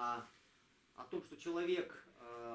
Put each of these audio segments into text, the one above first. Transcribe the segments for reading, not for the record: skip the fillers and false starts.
о том, что человек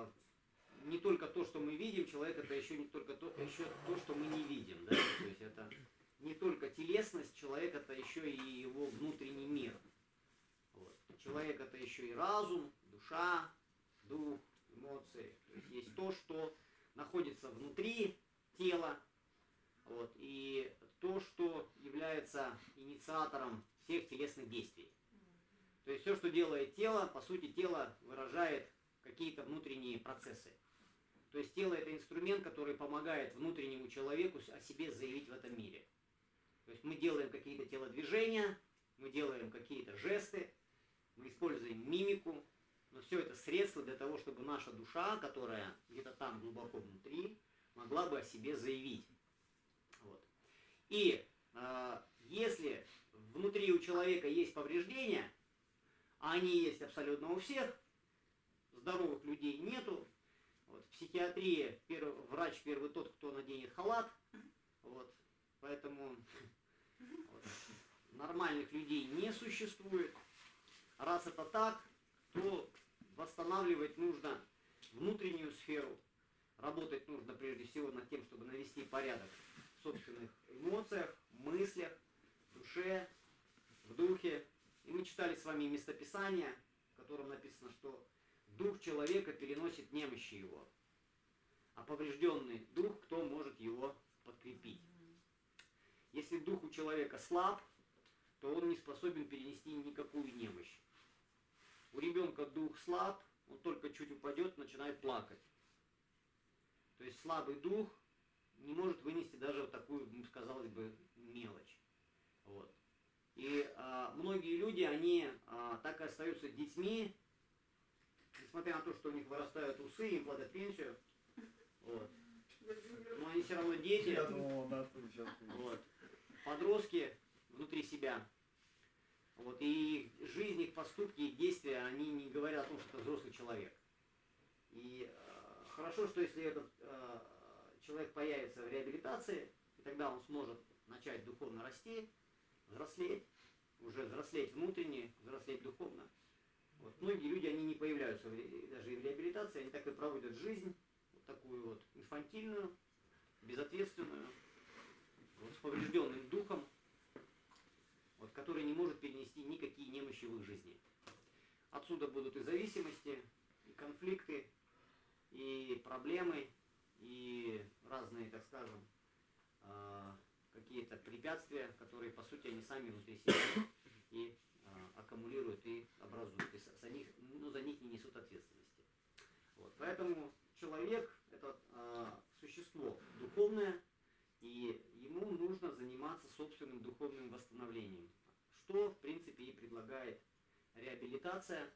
не только то, что мы видим, человек это еще не только еще то, что мы не видим. Да? То есть это не только телесность, человек это еще и его внутренний мир. Вот. Человек это еще и разум, душа, дух, эмоции. То есть есть то, что находится внутри тела, вот, и то, что является инициатором всех телесных действий. То есть все, что делает тело, по сути, тело выражает какие-то внутренние процессы. То есть тело это инструмент, который помогает внутреннему человеку о себе заявить в этом мире. То есть мы делаем какие-то телодвижения, мы делаем какие-то жесты, мы используем мимику, но все это средства для того, чтобы наша душа, которая где-то там глубоко внутри, могла бы о себе заявить. Вот. И если внутри у человека есть повреждения, а они есть абсолютно у всех, здоровых людей нету, вот, в психиатрии врач первый тот, кто наденет халат, вот, поэтому вот, нормальных людей не существует. Раз это так, то восстанавливать нужно внутреннюю сферу, работать нужно прежде всего над тем, чтобы навести порядок в собственных эмоциях, мыслях, душе, в духе. И мы читали с вами местописание, в котором написано, что дух человека переносит немощи его, а поврежденный дух, кто может его подкрепить? Если дух у человека слаб, то он не способен перенести никакую немощь. У ребенка дух слаб, он только чуть упадет, начинает плакать. То есть слабый дух не может вынести даже вот такую, казалось бы, мелочь. Вот. И многие люди, они так и остаются детьми, несмотря на то, что у них вырастают усы, им платят пенсию. Вот. Но они все равно дети. Вот. Подростки внутри себя. Вот. И их жизнь, их поступки, их действия, они не говорят о том, что это взрослый человек. И хорошо, что если этот человек появится в реабилитации, и тогда он сможет начать духовно расти, взрослеть, уже взрослеть внутренне, взрослеть духовно. Вот. Многие люди, они не появляются даже и в реабилитации, они так и проводят жизнь, вот такую вот инфантильную, безответственную, вот, с поврежденным духом, вот, который не может перенести никакие немощи в их жизни. Отсюда будут и зависимости, и конфликты, и проблемы, и разные, так скажем, какие-то препятствия, которые, по сути, они сами внутри себя и аккумулируют, и образуют, и за них не несут ответственности. Вот. Поэтому человек – это существо духовное, и ему нужно заниматься собственным духовным восстановлением, что, в принципе, и предлагает реабилитация.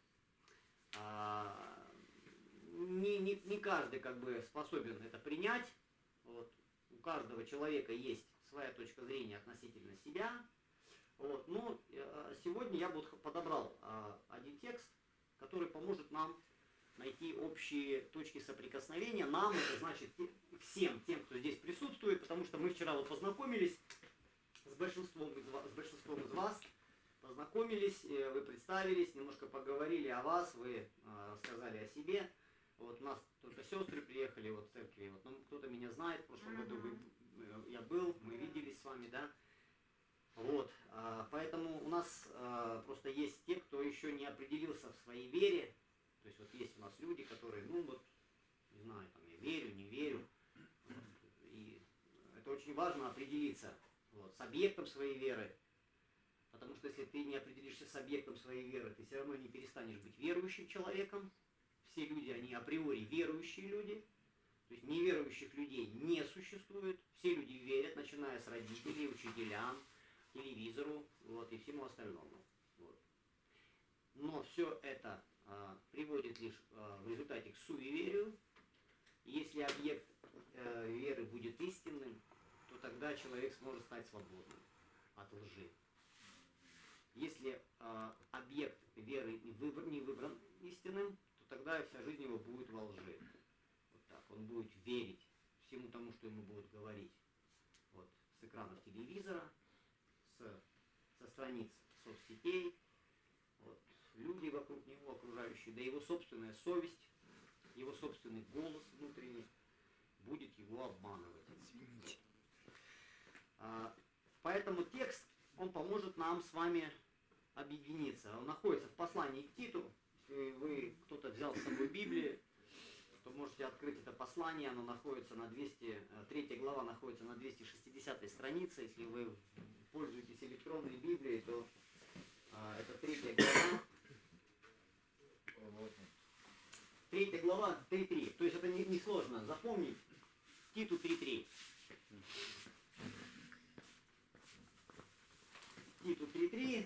Не каждый как бы способен это принять. Вот. У каждого человека есть своя точка зрения относительно себя. Вот. Но сегодня я вот подобрал один текст, который поможет нам найти общие точки соприкосновения. Нам, это значит всем тем, кто здесь присутствует, потому что мы вчера вот познакомились с большинством из вас, познакомились, вы представились, немножко поговорили о вас, вы рассказали о себе. Вот у нас только сестры приехали вот в церкви, вот, ну, кто-то меня знает, в прошлом году я был, мы виделись с вами, да. Вот, поэтому у нас просто есть те, кто еще не определился в своей вере. То есть вот есть у нас люди, которые, ну вот, не знаю, там, я верю, не верю. Вот, и это очень важно определиться вот, с объектом своей веры. Потому что если ты не определишься с объектом своей веры, ты все равно не перестанешь быть верующим человеком. Все люди, они априори верующие люди. То есть неверующих людей не существует. Все люди верят, начиная с родителей, учителям, телевизору, вот, и всему остальному. Вот. Но все это приводит лишь в результате к суеверию. Если объект веры будет истинным, то тогда человек сможет стать свободным от лжи. Если объект веры не выбран истинным, то тогда вся жизнь его будет во лжи. Вот так. Он будет верить всему тому, что ему будут говорить. Вот, с экранов телевизора, со страниц соцсетей, вот, люди вокруг него окружающие, да его собственная совесть, его собственный голос внутренний будет его обманывать. Поэтому текст, он поможет нам с вами объединиться. Он находится в послании к Титу. Если вы, кто-то взял с собой Библию, то можете открыть это послание. Оно находится на 3 глава находится на 260 странице. Если вы пользуетесь электронной Библией, то это 3 глава. 3 глава 3.3. То есть это не сложно запомнить. Титу 3.3. Титу 3.3.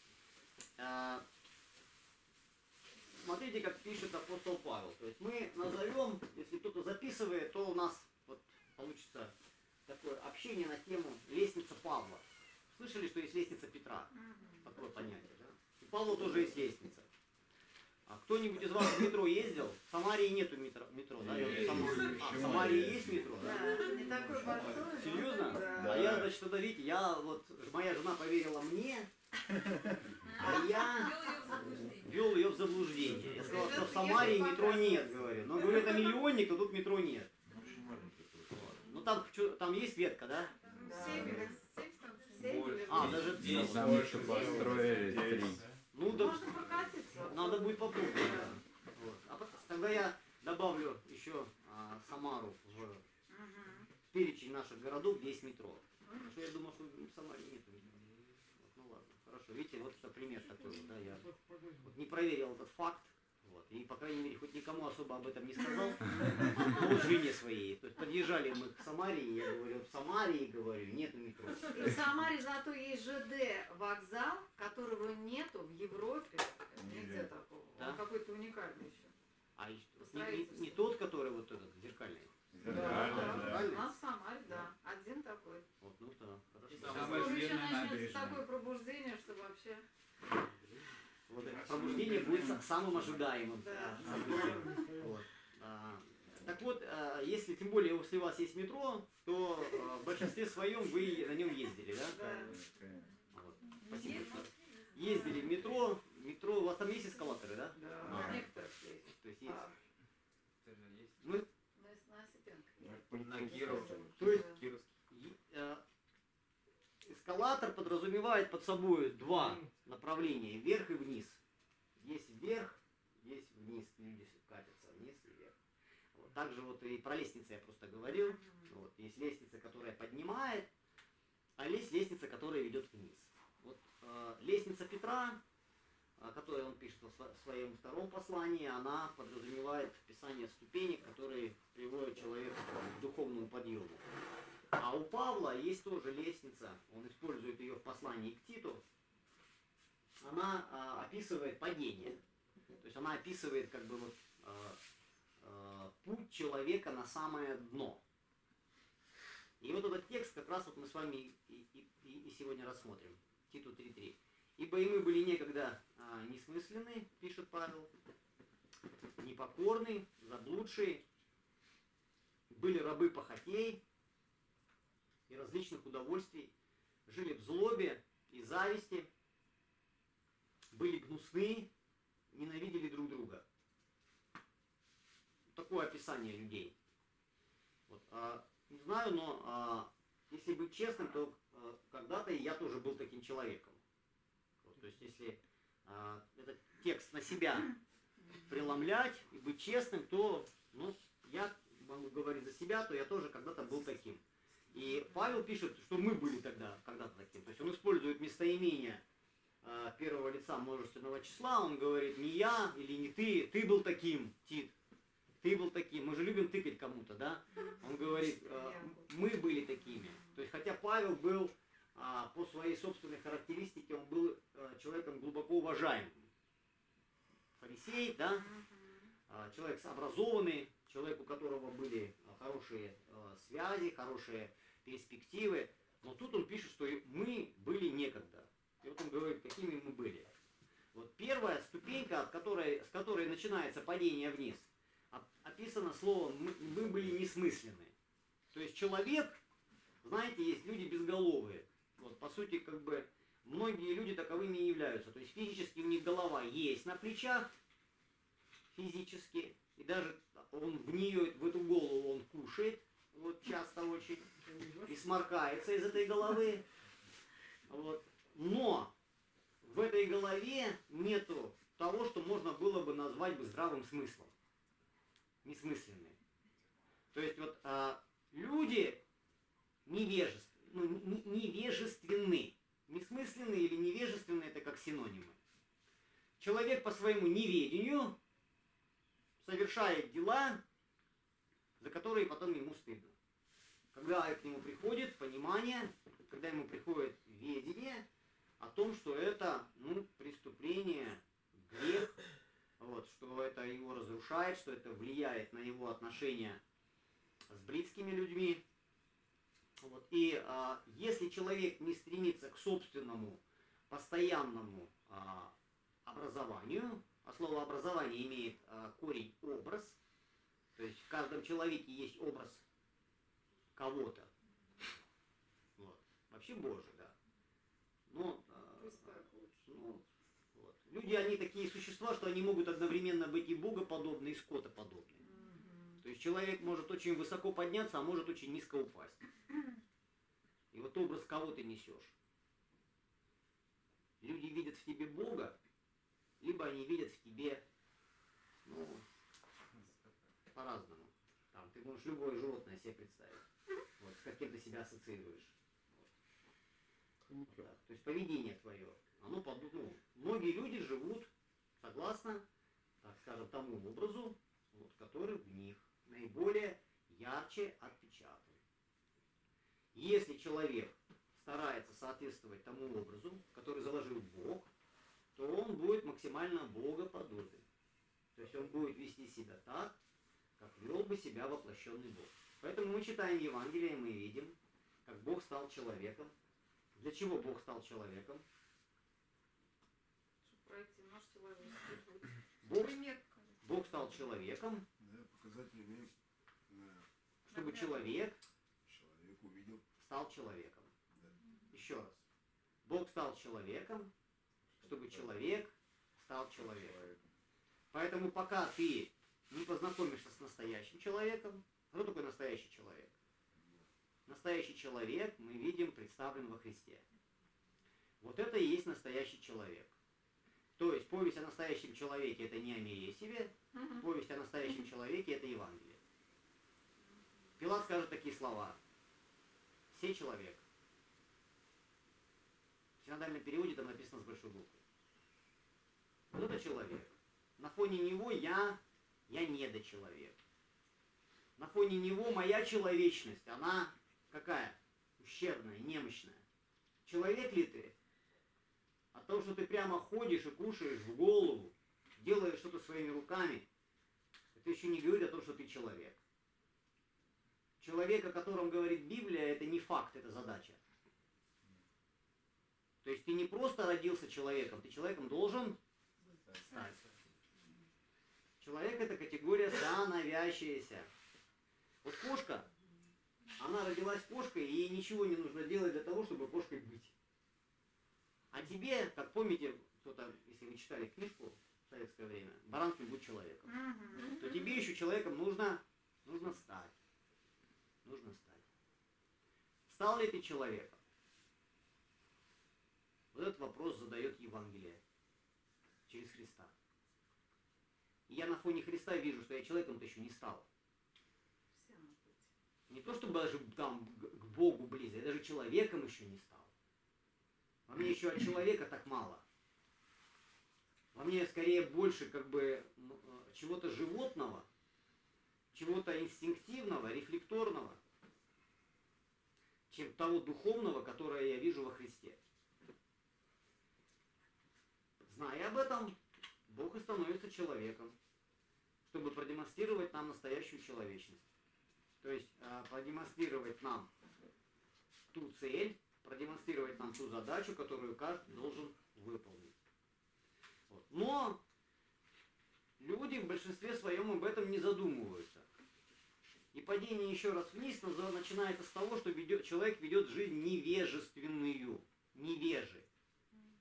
Смотрите, как пишет апостол Павел. То есть мы назовем, если кто-то записывает, то у нас вот получится такое общение на тему лестница Павла. Слышали, что есть лестница Петра? Такое понятие, да? У Павла тоже есть лестница. А кто-нибудь из вас в метро ездил? В Самарии нету метро, да? В Самарии есть метро, да? Не такой большой. Серьезно? Да. А я, значит, тогда, видите, моя жена поверила мне, а я ввел ее в заблуждение. Я сказал, что в Самарии метро нет, говорю. Но, говорю, это миллионник, а тут метро нет. Ну там есть ветка, да? 7 станций. Даже Там еще построили 3. Ну, да, Можно прокатиться. надо будет попробовать. Да. Вот. Тогда я добавлю еще Самару в перечень наших городов, где есть метро. Потому что я думал, что в Самаре нет метро. Вот, ну ладно, хорошо. Видите, вот это пример такой. Да, я вот не проверил этот факт. Вот, и, по крайней мере, хоть никому особо об этом не сказал. Но жене своей. То есть подъезжали мы к Самаре, я говорю, в Самаре, говорю, нету метро. И в Самаре зато есть ЖД вокзал, которого нету в Европе. Нигде такого. Да? Он какой-то уникальный еще. А не тот, который вот этот, зеркальный. Да. У нас в Самаре, да. Один такой. Вот, ну да, хорошо. Скоро еще начнется такое пробуждение, что вообще... Вот это пробуждение будет самым ожидаемым. Да. Вот. Так вот, если тем более, если у вас есть метро, то в большинстве своем вы на нем ездили, да? Да. Вот. Спасибо. Ездили в метро. Метро, у вас там есть эскалаторы, да? Да. Некоторых есть. То есть есть. На Осипенко. На Киров. То есть эскалатор подразумевает под собой два направления, вверх и вниз. Есть вверх, есть вниз, люди катятся вниз и вверх. Вот. Также вот и про лестницы я просто говорил. Вот. Есть лестница, которая поднимает, а есть лестница, которая ведет вниз. Вот, лестница Петра, которую он пишет в своем втором послании, она подразумевает описание ступенек, которые приводят человека к духовному подъему. А у Павла есть тоже лестница, он использует ее в послании к Титу. Она описывает падение. То есть она описывает как бы вот, путь человека на самое дно. И вот этот текст как раз вот мы с вами и сегодня рассмотрим. Титу 3.3. «Ибо и мы были некогда несмысленны, пишет Павел, непокорны, заблудшие, были рабы похотей и различных удовольствий, жили в злобе и зависти, были гнусны, ненавидели друг друга». Такое описание людей. Вот, не знаю, но если быть честным, то когда-то и я тоже был таким человеком. Вот, то есть если этот текст на себя преломлять и быть честным, то я могу говорить за себя, то я тоже когда-то был таким. И Павел пишет, что мы были тогда когда-то таким. То есть он использует местоимение первого лица множественного числа, он говорит не я или не ты, ты был таким, Тит, ты был таким. Мы же любим тыкать кому-то, да? Он говорит, мы были такими. То есть хотя Павел был по своей собственной характеристике, он был человеком глубоко уважаемым. Фарисей, да? Человек образованный, человек, у которого были хорошие связи, хорошие перспективы. Но тут он пишет, что мы были некогда. И вот он говорит, какими мы были. Вот первая ступенька, с которой начинается падение вниз, описано словом «мы были несмысленны». То есть человек, знаете, есть люди безголовые. Вот, по сути, как бы многие люди таковыми и являются. То есть физически у них голова есть на плечах, физически, и даже он в нее, в эту голову он кушает, вот часто очень, и сморкается из этой головы. Вот. Но в этой голове нету того, что можно было бы назвать бы здравым смыслом. Несмысленные. То есть вот люди невежественны. Несмысленные или невежественные это как синонимы. Человек по своему неведению совершает дела, за которые потом ему стыдно. Когда к нему приходит понимание, когда ему приходит ведение о том, что это преступление, грех, вот, что это его разрушает, что это влияет на его отношения с близкими людьми. Вот. И если человек не стремится к собственному постоянному образованию, а слово образование имеет корень образ, то есть в каждом человеке есть образ кого-то. Вот. Вообще Божий, да. Но, вот. Люди, они такие существа, что они могут одновременно быть и богоподобны, и скотоподобны. То есть человек может очень высоко подняться, а может очень низко упасть. И вот образ кого ты несешь. Люди видят в тебе Бога, либо они видят в тебе, по-разному. Там, ты можешь любое животное себе представить, вот, с каким ты себя ассоциируешь. Вот. Да. То есть поведение твое, оно многие люди живут согласно, так скажем, тому образу, вот, который в них наиболее ярче отпечатан. Если человек старается соответствовать тому образу, который заложил Бог, то он будет максимально богоподобен. То есть он будет вести себя так, как вел бы себя воплощенный Бог. Поэтому мы читаем Евангелие, и мы видим, как Бог стал человеком. Для чего Бог стал человеком? Чтобы пройти наш человеческий путь. Бог стал человеком, чтобы человек увидел. Стал человеком. Да. Еще раз. Бог стал человеком, чтобы человек стал человеком. Поэтому пока ты не познакомишься с настоящим человеком, кто такой настоящий человек? Настоящий человек, мы видим, представлен во Христе. Вот это и есть настоящий человек. То есть повесть о настоящем человеке это не о Мессии, повесть о настоящем человеке это Евангелие. Пилат скажет такие слова. Сей человек. В синодальном переводе там написано с большой буквы. Вот это человек. На фоне него я недочеловек. На фоне него моя человечность, она какая? Ущербная, немощная. Человек ли ты? А то, что ты прямо ходишь и кушаешь в голову, делаешь что-то своими руками, это еще не говорит о том, что ты человек. Человек, о котором говорит Библия, это не факт, это задача. То есть ты не просто родился человеком, ты человеком должен стать. Человек это категория становящаяся. Вот кошка, она родилась кошкой, и ей ничего не нужно делать для того, чтобы кошкой быть. А тебе, как помните, кто-то, если вы читали книжку в советское время, «Баранкин будь человеком», то тебе еще человеком нужно стать. Нужно стать. Стал ли ты человеком? Вот этот вопрос задает Евангелие через Христа. И я на фоне Христа вижу, что я человеком-то еще не стал. Не то, чтобы даже там к Богу близко, я даже человеком еще не стал. Во мне еще от человека так мало. Во мне скорее больше как бы чего-то животного, чего-то инстинктивного, рефлекторного, чем того духовного, которое я вижу во Христе. Зная об этом, Бог и становится человеком, чтобы продемонстрировать нам настоящую человечность. То есть продемонстрировать нам ту цель, продемонстрировать нам ту задачу, которую каждый должен выполнить. Вот. Но люди в большинстве своем об этом не задумываются. И падение еще раз вниз начинается с того, что человек ведет жизнь невежественную. Невежи.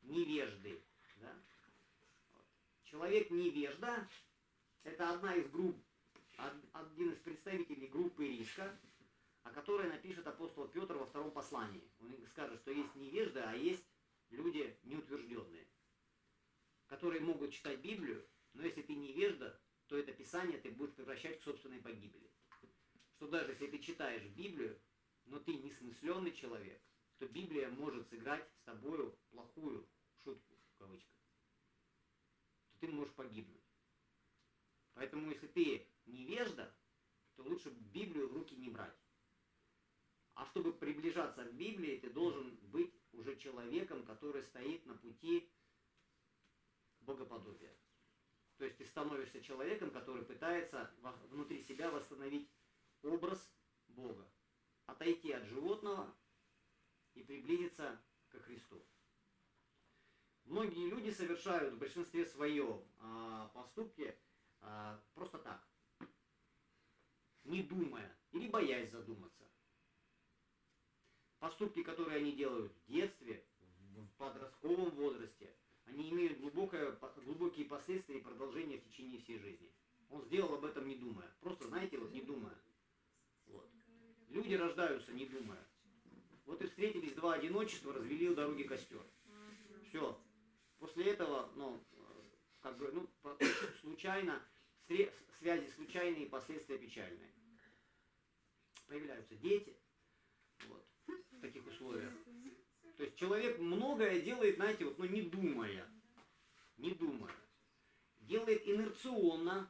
невежды. Да? Человек невежда – это одна из групп, один из представителей группы риска, о которой напишет апостол Петр во втором послании. Он скажет, что есть невежды, а есть люди неутвержденные, которые могут читать Библию, но если ты невежда, то это Писание ты будешь превращать к собственной погибели. Что даже если ты читаешь Библию, но ты несмысленный человек, то Библия может сыграть с тобою плохую шутку, в кавычках, то ты можешь погибнуть. Поэтому если ты невежда, то лучше Библию в руки не брать. А чтобы приближаться к Библии, ты должен быть уже человеком, который стоит на пути богоподобия. То есть ты становишься человеком, который пытается внутри себя восстановить образ Бога, отойти от животного и приблизиться ко Христу. Многие люди совершают в большинстве своем поступки просто так, не думая или боясь задуматься. Поступки, которые они делают в детстве, в подростковом возрасте, они имеют глубокие последствия и продолжение в течение всей жизни. Он сделал об этом не думая. Просто, знаете, вот не думая. Вот. Люди рождаются не думая. Вот и встретились два одиночества, развели у дороги костер. Все. После этого, случайно, связи случайные, последствия печальные. Появляются дети. Вот. В таких условиях. То есть человек многое делает, знаете, вот, не думая. Не думая. Делает инерционно,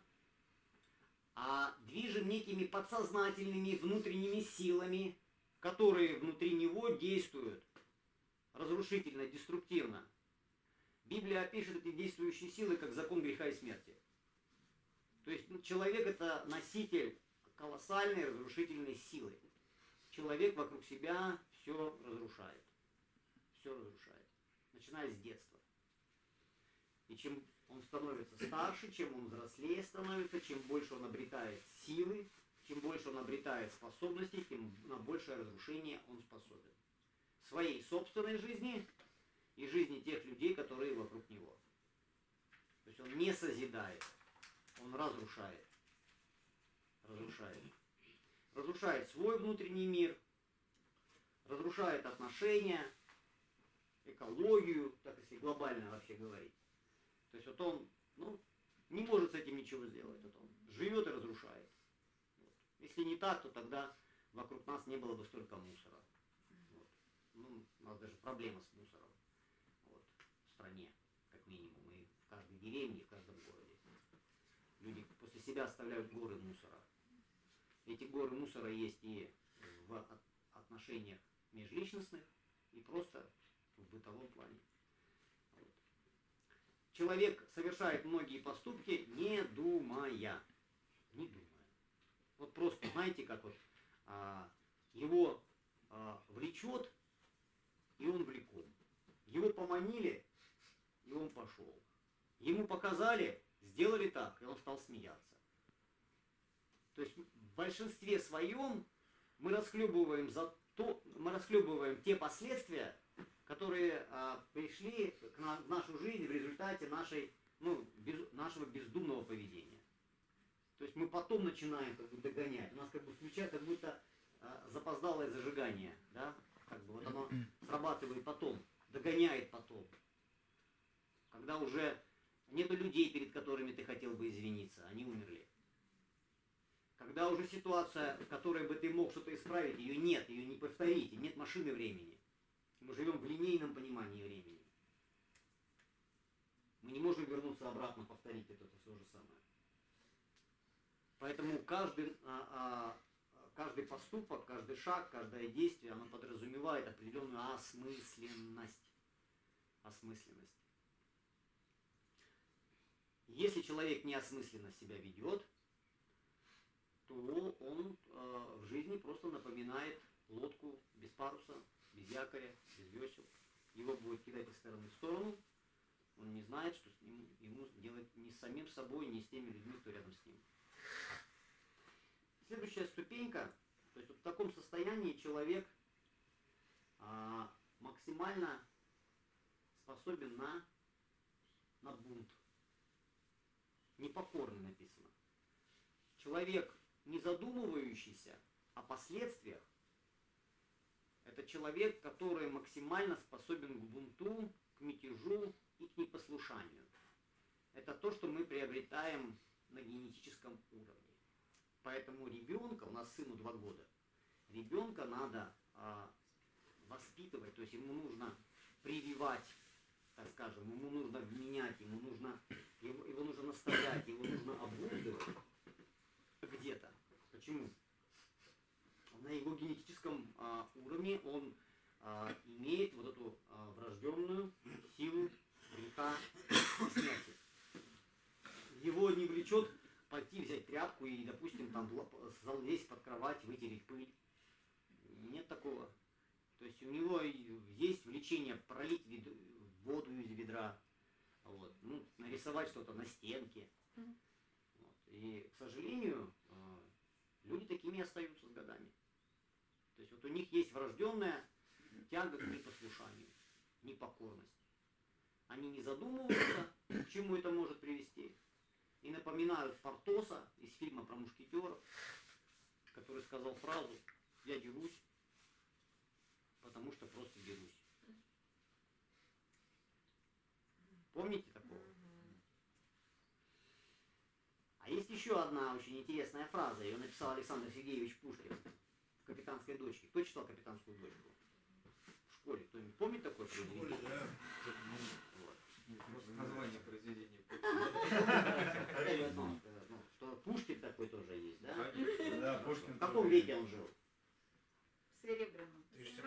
а движим некими подсознательными внутренними силами, которые внутри него действуют разрушительно, деструктивно. Библия опишет эти действующие силы как закон греха и смерти. То есть человек это носитель колоссальной разрушительной силы. Человек вокруг себя все разрушает. Все разрушает. Начиная с детства. И чем он становится старше, чем он взрослее становится, чем больше он обретает силы, чем больше он обретает способностей, тем на большее разрушение он способен. В своей собственной жизни и жизни тех людей, которые вокруг него. То есть он не созидает, он разрушает. Разрушает. Разрушает свой внутренний мир, разрушает отношения, экологию, так если глобально вообще говорить. То есть вот он не может с этим ничего сделать. Вот он живет и разрушает. Вот. Если не так, то тогда вокруг нас не было бы столько мусора. Вот. У нас даже проблема с мусором вот, в стране, как минимум, и в каждой деревне, и в каждом городе. Люди после себя оставляют горы мусора. Эти горы мусора есть и в отношениях межличностных, и просто в бытовом плане. Вот. Человек совершает многие поступки, не думая. Не думая. Вот просто, знаете, как вот его влечет, и он влеком. Его поманили, и он пошел. Ему показали, сделали так, и он стал смеяться. То есть в большинстве своем мы расхлебываем те последствия, которые пришли в нашу жизнь в результате нашего бездумного поведения. То есть мы потом начинаем догонять. У нас включает как будто запоздалое зажигание. Да? Вот оно срабатывает потом, догоняет потом. Когда уже нету людей, перед которыми ты хотел бы извиниться, они умерли. Когда уже ситуация, в которой бы ты мог что-то исправить, ее нет, ее не повторите, нет машины времени. Мы живем в линейном понимании времени. Мы не можем вернуться обратно, повторить это все же самое. Поэтому каждый поступок, каждый шаг, каждое действие, оно подразумевает определенную осмысленность. Осмысленность. Если человек неосмысленно себя ведет, то он в жизни просто напоминает лодку без паруса, без якоря, без весел. Его будет кидать из стороны в сторону. Он не знает, что ему делать ни с самим собой, ни с теми людьми, кто рядом с ним. Следующая ступенька, то есть вот в таком состоянии человек максимально способен на бунт. Непокорный написано. Человек, не задумывающийся о последствиях, это человек, который максимально способен к бунту, к мятежу и к непослушанию. Это то, что мы приобретаем на генетическом уровне. Поэтому ребенка, у нас сыну 2 года, ребенка надо воспитывать, то есть ему нужно прививать, так скажем, ему нужно вменять, его нужно наставлять, его нужно обуздывать где-то. Почему? На его генетическом уровне он имеет вот эту врожденную силу греха и смерти. Его не влечет пойти взять тряпку и, допустим, там залезть под кровать, вытереть пыль. Нет такого. То есть у него есть влечение пролить воду из ведра, вот, ну, нарисовать что-то на стенке. Вот. И, к сожалению, люди такими остаются с годами. То есть вот у них есть врожденная тяга к непослушанию, непокорность. Они не задумываются, к чему это может привести. И напоминают Портоса из фильма про мушкетеров, который сказал фразу «Я дерусь, потому что просто дерусь». Помните такого? А есть еще одна очень интересная фраза. Ее написал Александр Сергеевич Пушкин в «Капитанской дочке». Кто читал «Капитанскую дочку»? В школе. Кто-нибудь помнит такое произведение? Вот. Название произведения. Что Пушкин такой тоже есть, да? Да, Пушкин. В каком веке он жил? Серебряном.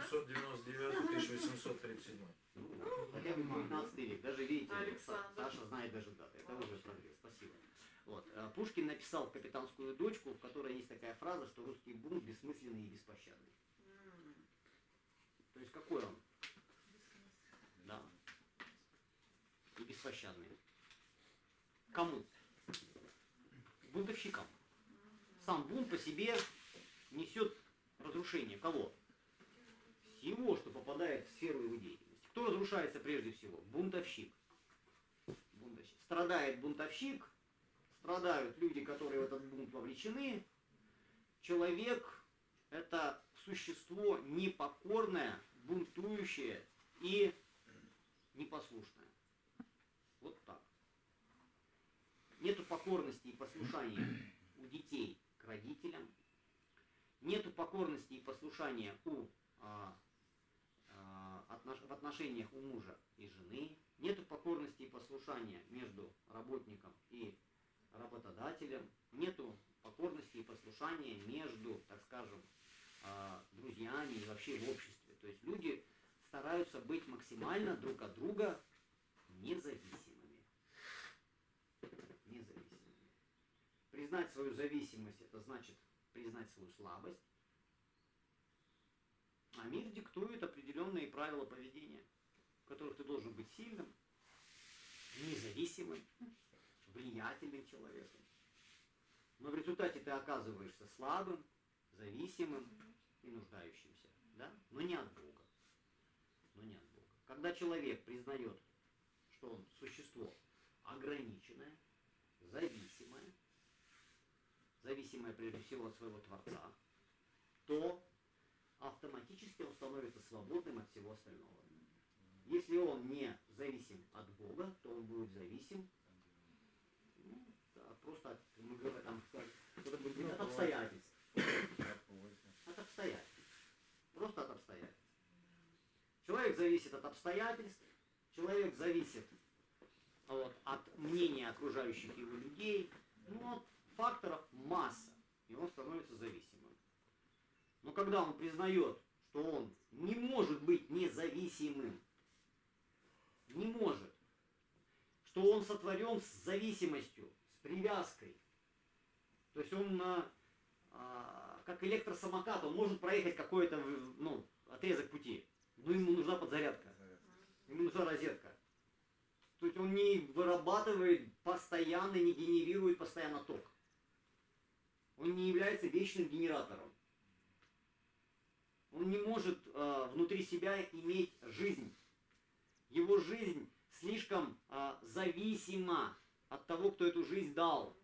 1799-1837. Хотя бы 19 век. Даже видите, Александр. Саша знает даже даты. Это уже прогресс. Спасибо. Вот. Пушкин написал «Капитанскую дочку», в которой есть такая фраза, что русский бунт бессмысленный и беспощадный. То есть какой он? Да. И беспощадный. Кому? Бунтовщикам. Сам бунт по себе несет разрушение. Кого? Всего, что попадает в сферу его деятельности. Кто разрушается прежде всего? Бунтовщик. Страдает бунтовщик, страдают люди, которые в этот бунт вовлечены. Человек – это существо непокорное, бунтующее и непослушное. Вот так. Нету покорности и послушания у детей к родителям. Нету покорности и послушания в отношениях у мужа и жены. Нету покорности и послушания между работником и работодателем. Нету покорности и послушания между, так скажем, друзьями и вообще в обществе. То есть люди стараются быть максимально друг от друга независимыми. Независимыми. Признать свою зависимость — это значит признать свою слабость. А мир диктует определенные правила поведения, в которых ты должен быть сильным, независимым, влиятельным человеком. Но в результате ты оказываешься слабым, зависимым и нуждающимся. Да? Но не от Бога. Но не от Бога. Когда человек признает, что он существо ограниченное, зависимое прежде всего от своего Творца, то автоматически он становится свободным от всего остального. Если он не зависим от Бога, то он будет зависим просто от, мы говорим, там, от обстоятельств. От обстоятельств. Просто от обстоятельств. Человек зависит от обстоятельств, человек зависит от мнения окружающих его людей, от факторов масса, и он становится зависимым. Но когда он признает, что он не может быть независимым, не может, что он сотворен с зависимостью, с привязкой, то есть он как электросамокат, он может проехать какой-то отрезок пути, но ему нужна подзарядка, ему нужна розетка. То есть он не вырабатывает постоянно, не генерирует постоянно ток. Он не является вечным генератором. Он не может внутри себя иметь жизнь. Его жизнь слишком зависима от того, кто эту жизнь дал.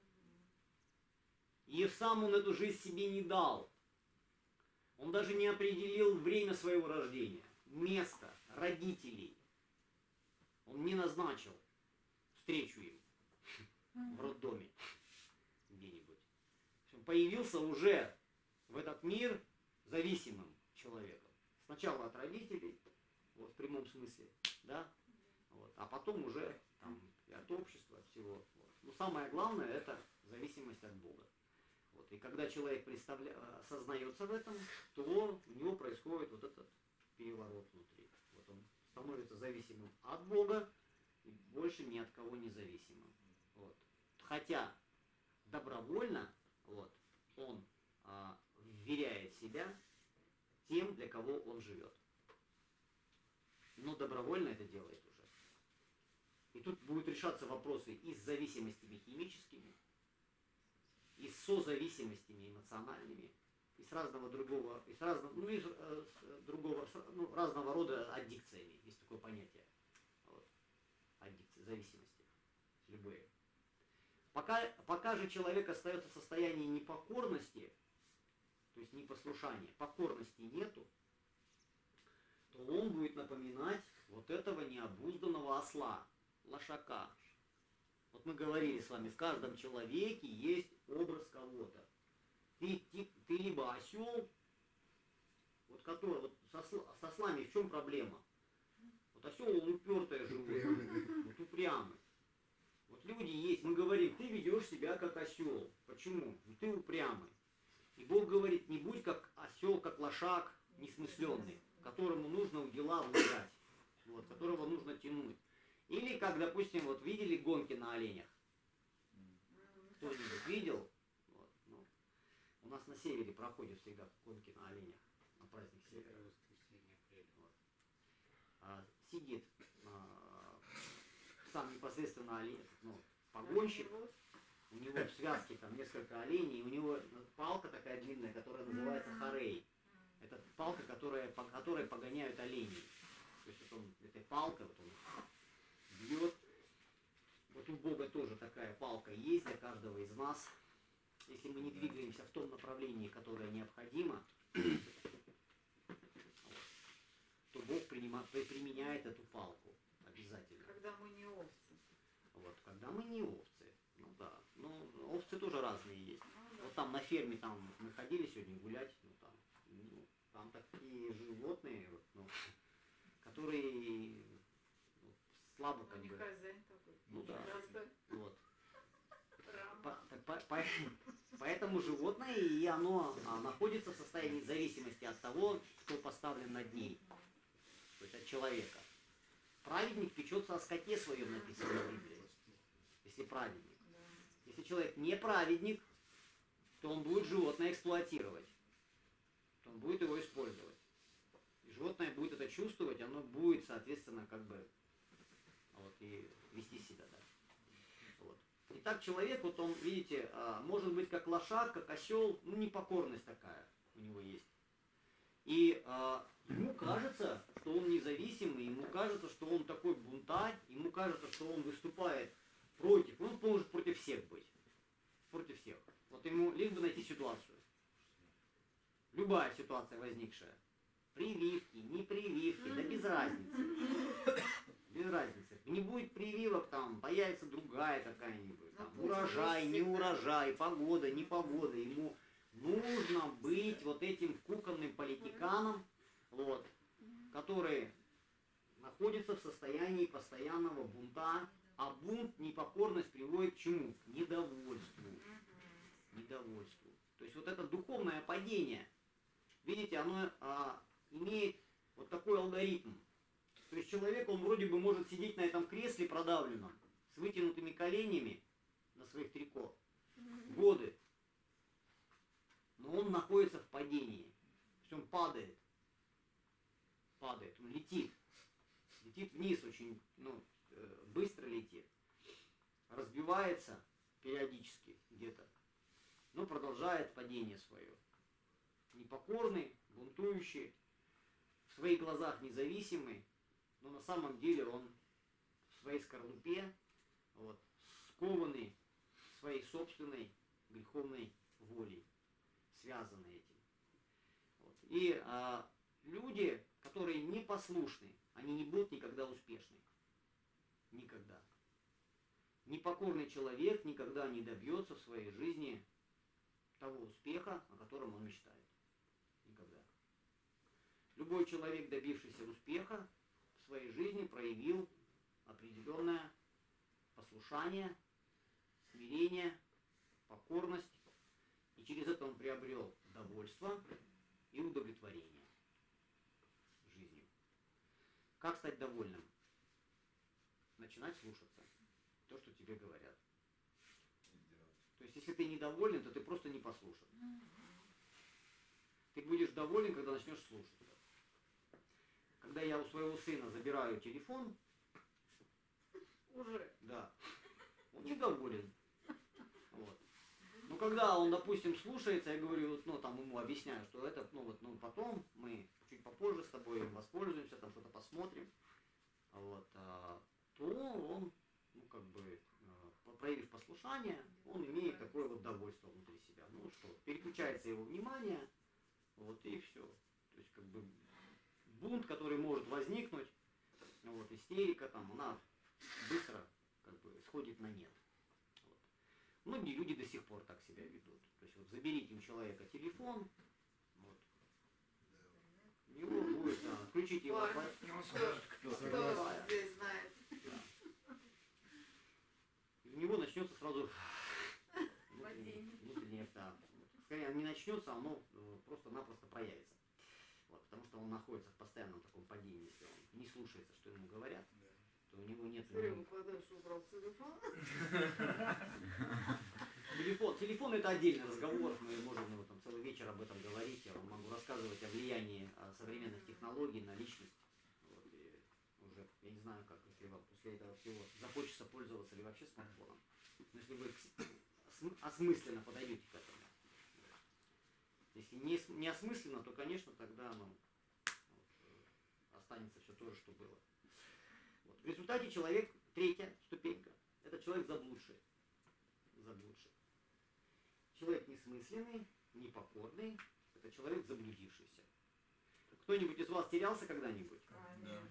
И сам он эту жизнь себе не дал. Он даже не определил время своего рождения, место, родителей. Он не назначил встречу им в роддоме где-нибудь. Он появился уже в этот мир зависимым человеком. Сначала от родителей, вот, в прямом смысле, да, вот, а потом уже там, и от общества, от всего. Вот. Но самое главное это зависимость от Бога. Вот. И когда человек осознается в этом, то у него происходит вот этот переворот внутри. Вот он становится зависимым от Бога и больше ни от кого не зависимым. Вот. Хотя добровольно вот, он вверяет себя тем, для кого он живет. Но добровольно это делает уже. И тут будут решаться вопросы и с зависимостями химическими, и с созависимостями эмоциональными, и с разного другого, и с разного, ну, и с другого, ну, разного рода аддикциями. Есть такое понятие. Вот. Аддикции, зависимости. Любые. Пока же человек остается в состоянии непокорности, то есть непослушания, покорности нету, то он будет напоминать вот этого необузданного осла, лошака. Вот мы говорили с вами, в каждом человеке есть образ кого-то. Ты либо осел, вот который, вот с ослами в чем проблема? Вот осел он упертое животное, вот упрямый. Вот люди есть, мы говорим, ты ведешь себя как осел. Почему? Ну, ты упрямый. И Бог говорит, не будь как осел, как лошак несмысленный, которому нужно удила влезать, вот, которого нужно тянуть. Или как, допустим, вот видели гонки на оленях? Кто-нибудь видел? Вот, ну, у нас на севере проходят всегда гонки на оленях, на праздник севера. Вот. Сидит сам непосредственно олень, ну, погонщик, у него в связке там несколько оленей, и у него палка такая длинная, которая называется хорей. Это палка, по которой погоняют оленей. То есть вот он этой палкой вот он бьет. Вот у Бога тоже такая палка есть для каждого из нас. Если мы не двигаемся в том направлении, которое необходимо, то Бог применяет эту палку обязательно. Когда мы не овцы. Вот, когда мы не овцы. Ну да. Ну, овцы тоже разные есть. Вот там на ферме там мы ходили сегодня гулять, там такие животные, вот, ну, которые слабо как бы. Хозяин такой. Ну да. Вот. Рама. Поэтому животное и оно находится в состоянии зависимости от того, кто поставлен над ней. То есть от человека. Праведник печется о скоте своем, написано в Библии. Если праведник. Если человек не праведник, то он будет животное эксплуатировать. То он будет его использовать. И животное будет это чувствовать, оно будет, соответственно, как бы вот, и вести себя. Да. Вот. Итак, человек, вот он, видите, может быть как лошак, как осел, ну непокорность такая у него есть. И ему кажется, что он независимый, ему кажется, что он такой бунтарь, ему кажется, что он выступает против, он может против всех быть. Против всех. Вот ему лишь бы найти ситуацию. Любая ситуация возникшая. Прививки, не прививки, да без разницы. Без разницы. Не будет прививок, там появится другая какая-нибудь. Там, урожай, не урожай, погода, не погода. Ему нужно быть вот этим кукольным политиканом, вот, который находится в состоянии постоянного бунта, а бунт, непокорность приводит к чему? К недовольству. Недовольству. То есть вот это духовное падение, видите, оно имеет вот такой алгоритм. То есть человек, он вроде бы может сидеть на этом кресле продавленном, с вытянутыми коленями на своих трико, годы. Но он находится в падении. То есть он падает. Падает, он летит. Летит вниз очень, быстро летит. Разбивается периодически где-то. Но продолжает падение свое. Непокорный, бунтующий, в своих глазах независимый, но на самом деле он в своей скорлупе, вот, скованный своей собственной греховной волей, связаны этим. Вот. И люди, которые непослушны, они не будут никогда успешны. Никогда. Непокорный человек никогда не добьется в своей жизни того успеха, о котором он мечтает. Никогда. Любой человек, добившийся успеха в своей жизни, проявил определенное послушание, смирение, покорность, и через это он приобрел довольство и удовлетворение жизнью. Как стать довольным? Начинать слушаться то, что тебе говорят. То есть, если ты недоволен, то ты просто не послушан. Ты будешь доволен, когда начнешь слушаться. Когда я у своего сына забираю телефон, Уже. да, он недоволен. Вот. Но когда он, допустим, слушается, я говорю, ну, там ему объясняю, что это, потом мы чуть попозже с тобой воспользуемся, там что-то посмотрим, вот, то он, проявив послушание, он имеет такое вот довольство внутри себя. Ну что, переключается его внимание, вот, и все. То есть, бунт, который может возникнуть, вот, истерика, там, она быстро, сходит на нет. Вот. Многие люди до сих пор так себя ведут. То есть, вот, заберите у человека телефон, вот, у него будет, включите его. Кто здесь знает? У него начнется сразу внутреннее, скорее не начнется, оно просто-напросто проявится. Вот, потому что он находится в постоянном таком падении, если он не слушается, что ему говорят, то у него нет... убрал телефон. Телефон это отдельный разговор, мы можем там целый вечер об этом говорить, я вам могу рассказывать о влиянии современных технологий на личность. Вот, и уже, я не знаю, как, если вам после этого всего захочется пользоваться ли вообще смартфоном. Но если вы осмысленно подойдете к этому. Если не осмысленно, то, конечно, тогда останется все то же, что было. Вот. В результате человек, третья ступенька, это человек заблудший. Человек несмысленный, непокорный, это человек заблудившийся. Кто-нибудь из вас терялся когда-нибудь? Конечно.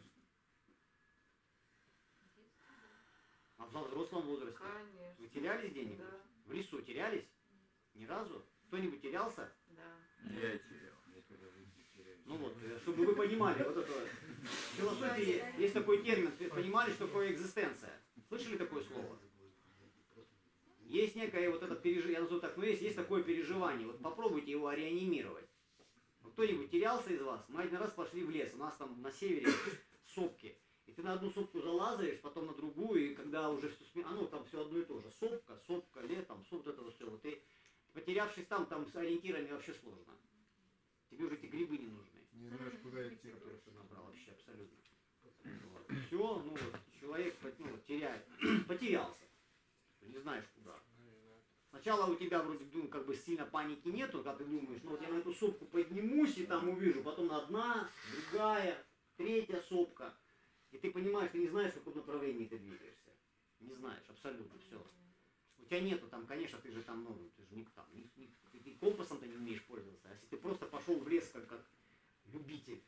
А во взрослом возрасте? Конечно. Вы терялись где-нибудь? Да. В лесу терялись? Ни разу? Кто-нибудь терялся? Да. Я терял. Ну вот, чтобы вы понимали, вот это в философии есть такой термин, понимали, что такое экзистенция. Слышали такое слово? Есть некое вот это переживание, я назову так, но есть такое переживание, вот попробуйте его реанимировать. Вот кто-нибудь терялся из вас? Мы один раз пошли в лес, у нас там на севере сопки. И ты на одну сопку залазаешь, потом на другую, и когда уже все, там все одно и то же. Сопка, летом, вот это вот все. Вот ты, потерявшись там с ориентирами вообще сложно. Тебе уже эти грибы не нужны. Не знаешь, куда идти. Которые ты набрал вообще абсолютно. Вот. Все, человек теряет, потерялся. Не знаешь куда. Сначала у тебя вроде сильно паники нету, когда ты думаешь, я на эту сопку поднимусь и там увижу, потом одна, другая, третья сопка. И ты понимаешь, ты не знаешь, в каком направлении ты двигаешься. Не знаешь, абсолютно все. У тебя нету там, конечно, ты же там, ты же ты компасом-то не умеешь пользоваться. А если ты просто пошел в лес как любитель,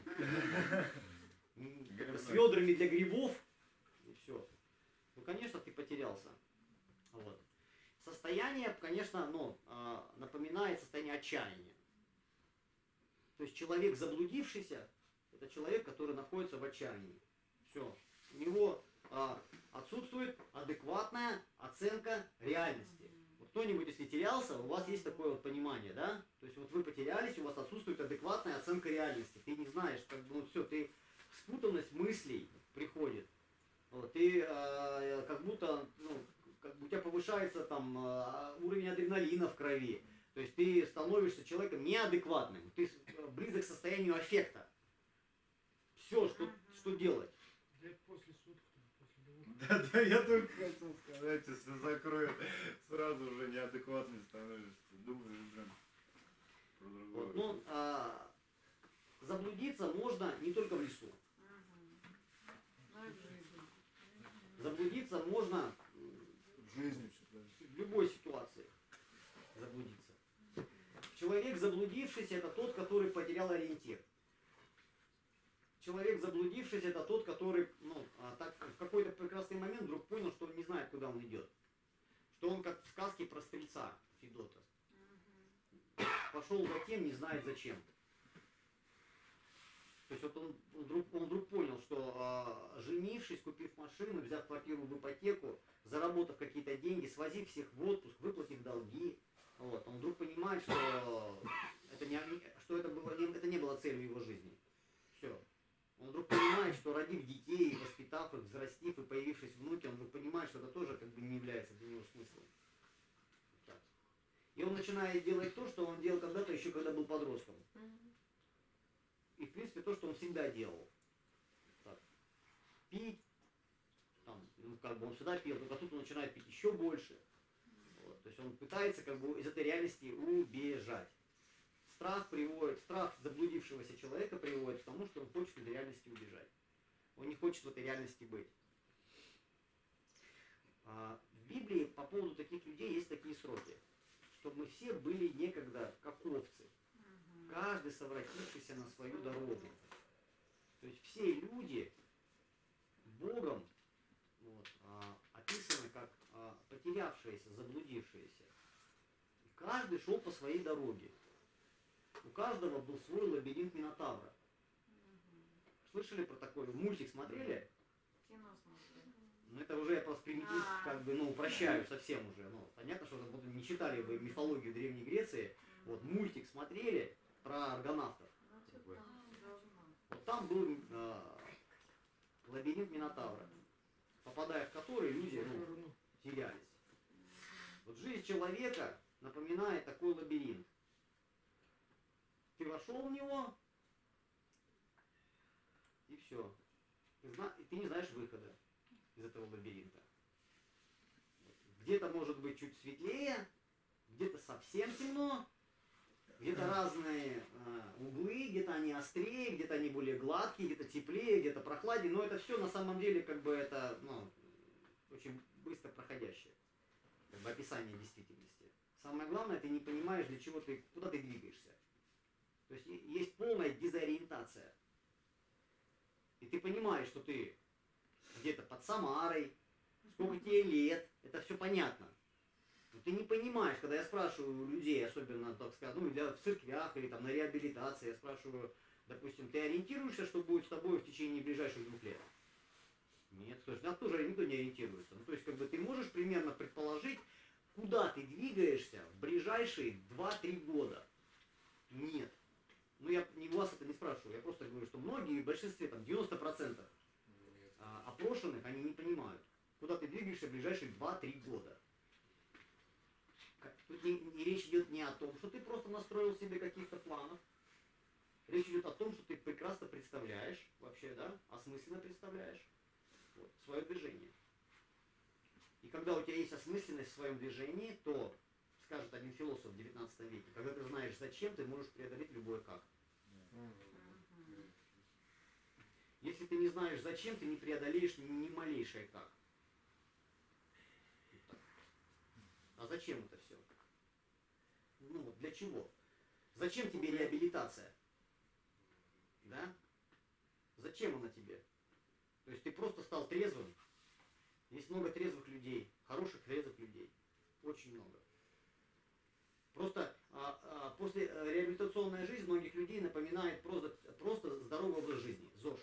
с ведрами для грибов, и все. Конечно, ты потерялся. Вот. Состояние, конечно, напоминает состояние отчаяния. То есть человек заблудившийся, это человек, который находится в отчаянии. Все. У него отсутствует адекватная оценка реальности. Вот кто-нибудь, если терялся, у вас есть такое вот понимание, да? То есть вот вы потерялись, у вас отсутствует адекватная оценка реальности. Ты не знаешь, все, ты спутанность мыслей приходит. Вот, ты как будто, у тебя повышается там уровень адреналина в крови. То есть ты становишься человеком неадекватным. Ты близок к состоянию аффекта. Все, что делать? После суток, Да, я только хотел сказать, если закроют, сразу уже неадекватный становишься. Думаешь, про другое. Вот, заблудиться можно не только в лесу. заблудиться можно В жизни все. в любой ситуации. Заблудиться. Человек заблудившийся это тот, который потерял ориентир. Человек заблудившийся это тот, который так, в какой-то прекрасный момент вдруг понял, что он не знает, куда он идет. Что он как в сказке про стрельца Федота. Пошел за тем, не знает зачем. То есть вот он вдруг понял, что женившись, купив машину, взяв квартиру в ипотеку, заработав какие-то деньги, свозив всех в отпуск, выплатив долги, вот, он вдруг понимает, что это не было целью его жизни. Все. Он вдруг понимает, что родив детей, воспитав их, взрастив и появившись внуки, он вдруг понимает, что это тоже как бы не является для него смыслом. Так. И он начинает делать то, что он делал когда-то, еще когда был подростком. И в принципе то, что он всегда делал. Так. Пить, там, как бы он всегда пил, только тут он начинает пить еще больше. Вот. То есть он пытается как бы из этой реальности убежать. Страх заблудившегося человека приводит к тому, что он хочет из реальности убежать. Он не хочет в этой реальности быть. В Библии по поводу таких людей есть такие сроки. Чтобы мы все были некогда как овцы. Каждый совратившийся на свою дорогу. То есть все люди Богом описаны как потерявшиеся, заблудившиеся. И каждый шел по своей дороге. У каждого был свой лабиринт Минотавра. Слышали про такой? Мультик смотрели? Кино смотрели. Ну это уже я просто примитив, как бы, упрощаю совсем уже. Понятно, что не читали вы мифологию Древней Греции. Вот мультик смотрели про аргонавтов. Вот там был лабиринт Минотавра, попадая в который люди терялись. Вот жизнь человека напоминает такой лабиринт. Ты вошел в него, и все. Ты не знаешь выхода из этого лабиринта. Где-то может быть чуть светлее, где-то совсем темно, где-то разные углы, где-то они острее, где-то они более гладкие, где-то теплее, где-то прохладнее. Но это все на самом деле как бы это очень быстро проходящее. Как бы описание действительности. Самое главное, ты не понимаешь, для чего куда ты двигаешься. То есть есть полная дезориентация. И ты понимаешь, что ты где-то под Самарой, сколько тебе лет, это все понятно. Но ты не понимаешь, когда я спрашиваю у людей, особенно, так сказать, в церквях или там на реабилитации, я спрашиваю, допустим, ты ориентируешься, что будет с тобой в течение ближайших 2 лет? Нет, слушай, тоже никто не ориентируется. То есть, как бы ты можешь примерно предположить, куда ты двигаешься в ближайшие 2-3 года? Нет. Я у вас это не спрашиваю, я просто говорю, что многие, в большинстве, там, 90% опрошенных, они не понимают, куда ты двигаешься в ближайшие 2-3 года. Тут речь идет не о том, что ты просто настроил себе каких-то планов. Речь идет о том, что ты прекрасно представляешь, вообще, да, осмысленно представляешь свое движение. И когда у тебя есть осмысленность в своем движении, то, скажет один философ в 19 веке, когда ты знаешь зачем, ты можешь преодолеть любое как. Если ты не знаешь зачем, ты не преодолеешь ни малейшее как. А зачем это все? Для чего? Зачем тебе реабилитация? Да? Зачем она тебе? То есть ты просто стал трезвым. Есть много трезвых людей, хороших трезвых людей. Очень много. Просто после реабилитационная жизнь многих людей напоминает просто здоровый образ жизни. ЗОЖ.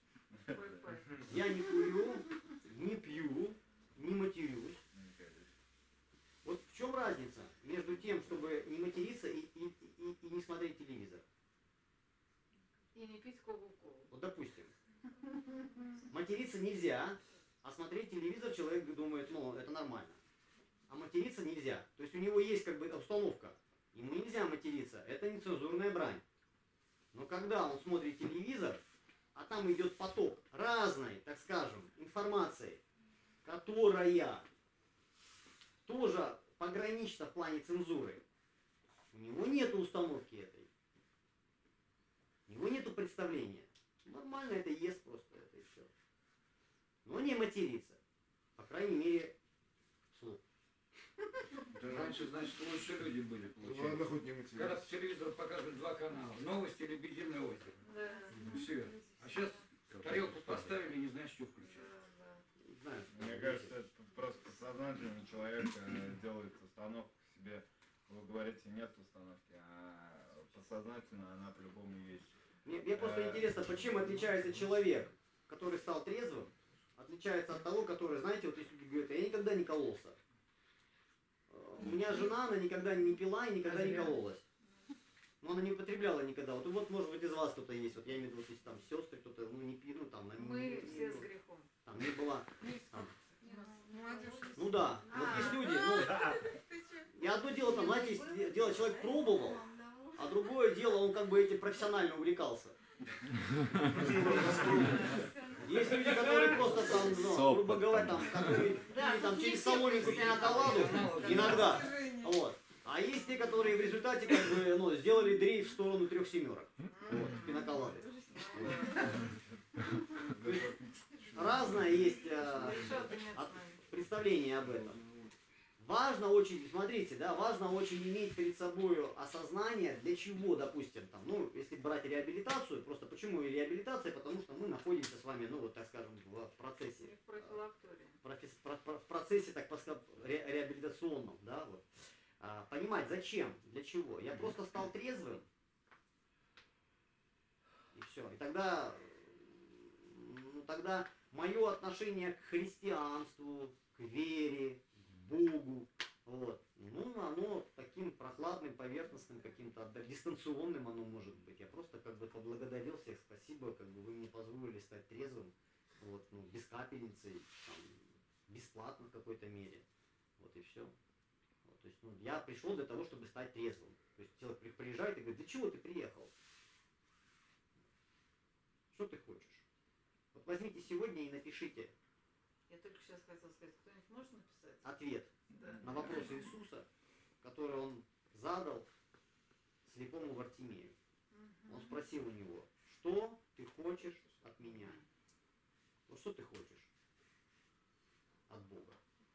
Я не курю, не пью, не матерюсь. Вот в чем разница между тем, чтобы не материться и не смотреть телевизор? И не пить Кока-Колу. Вот допустим, материться нельзя, а смотреть телевизор человек думает, это нормально. А материться нельзя. То есть у него есть как бы установка. Ему нельзя материться, это нецензурная брань. Но когда он смотрит телевизор, а там идет поток разной, так скажем, информации, которая тоже погранична в плане цензуры, у него нет установки этой. У него нет представления. Нормально это ест просто, это и все. Но не матерится. А крайней мере, вслух. Раньше, значит, лучше люди были, Ладно, получается. хоть не Когда мотивируй. по телевизору показывают два канала. Новости или Лебединое озеро. Да. Все. А сейчас тарелку поставили, не знаешь, что включать. Не знаю. Мне кажется, это просто подсознательно человек делает установку к себе. Вы говорите, нет установки, а подсознательно она по-любому есть. Мне просто интересно, почему отличается человек, который стал трезвым, отличается от того, который, знаете, вот если люди говорят, я никогда не кололся. У меня жена, она никогда не пила и никогда не кололась. Но она не употребляла никогда. Вот может быть из вас кто-то есть, вот я имею в виду, вот есть там сестры, кто-то, ну не пьют, ну там, Мы все с грехом. там не было. Там. Молодежь. Ну да, вот есть люди, ну, и одно дело там, знаете, есть дело, человек пробовал, а другое дело, он как бы этим профессионально увлекался. Есть люди, которые просто там, ну, грубо говоря, там, которые там через соломинку пиноколаду иногда. Вот. А есть те, которые в результате как бы, ну, сделали дрейф в сторону 3 семерок. Вот, пиноколады. То есть разное есть представление об этом. Важно очень, смотрите, да, важно очень иметь перед собой осознание, для чего, допустим, там, ну, если брать реабилитацию, просто почему и реабилитация, потому что мы находимся с вами, ну, вот, так скажем, в процессе, в процессе, так сказать, реабилитационном, да, вот. Понимать, зачем, для чего. Я просто стал трезвым, и все. И тогда, ну, тогда мое отношение к христианству, к вере, Богу, вот, ну, оно таким прохладным, поверхностным, каким-то дистанционным оно может быть. Я просто как бы поблагодарил всех, спасибо, как бы вы мне позволили стать трезвым, вот, ну, без капельницы, там, бесплатно в какой-то мере, вот и все. Вот, то есть, ну, я пришел для того, чтобы стать трезвым. То есть человек приезжает и говорит, для чего ты приехал? Что ты хочешь? Вот возьмите сегодня и напишите Я только сейчас хотела сказать, кто-нибудь может написать? ответ Да. на вопрос Иисуса, который он задал слепому Вартимею. Он спросил у него, что ты хочешь от меня? Вот что ты хочешь от Бога?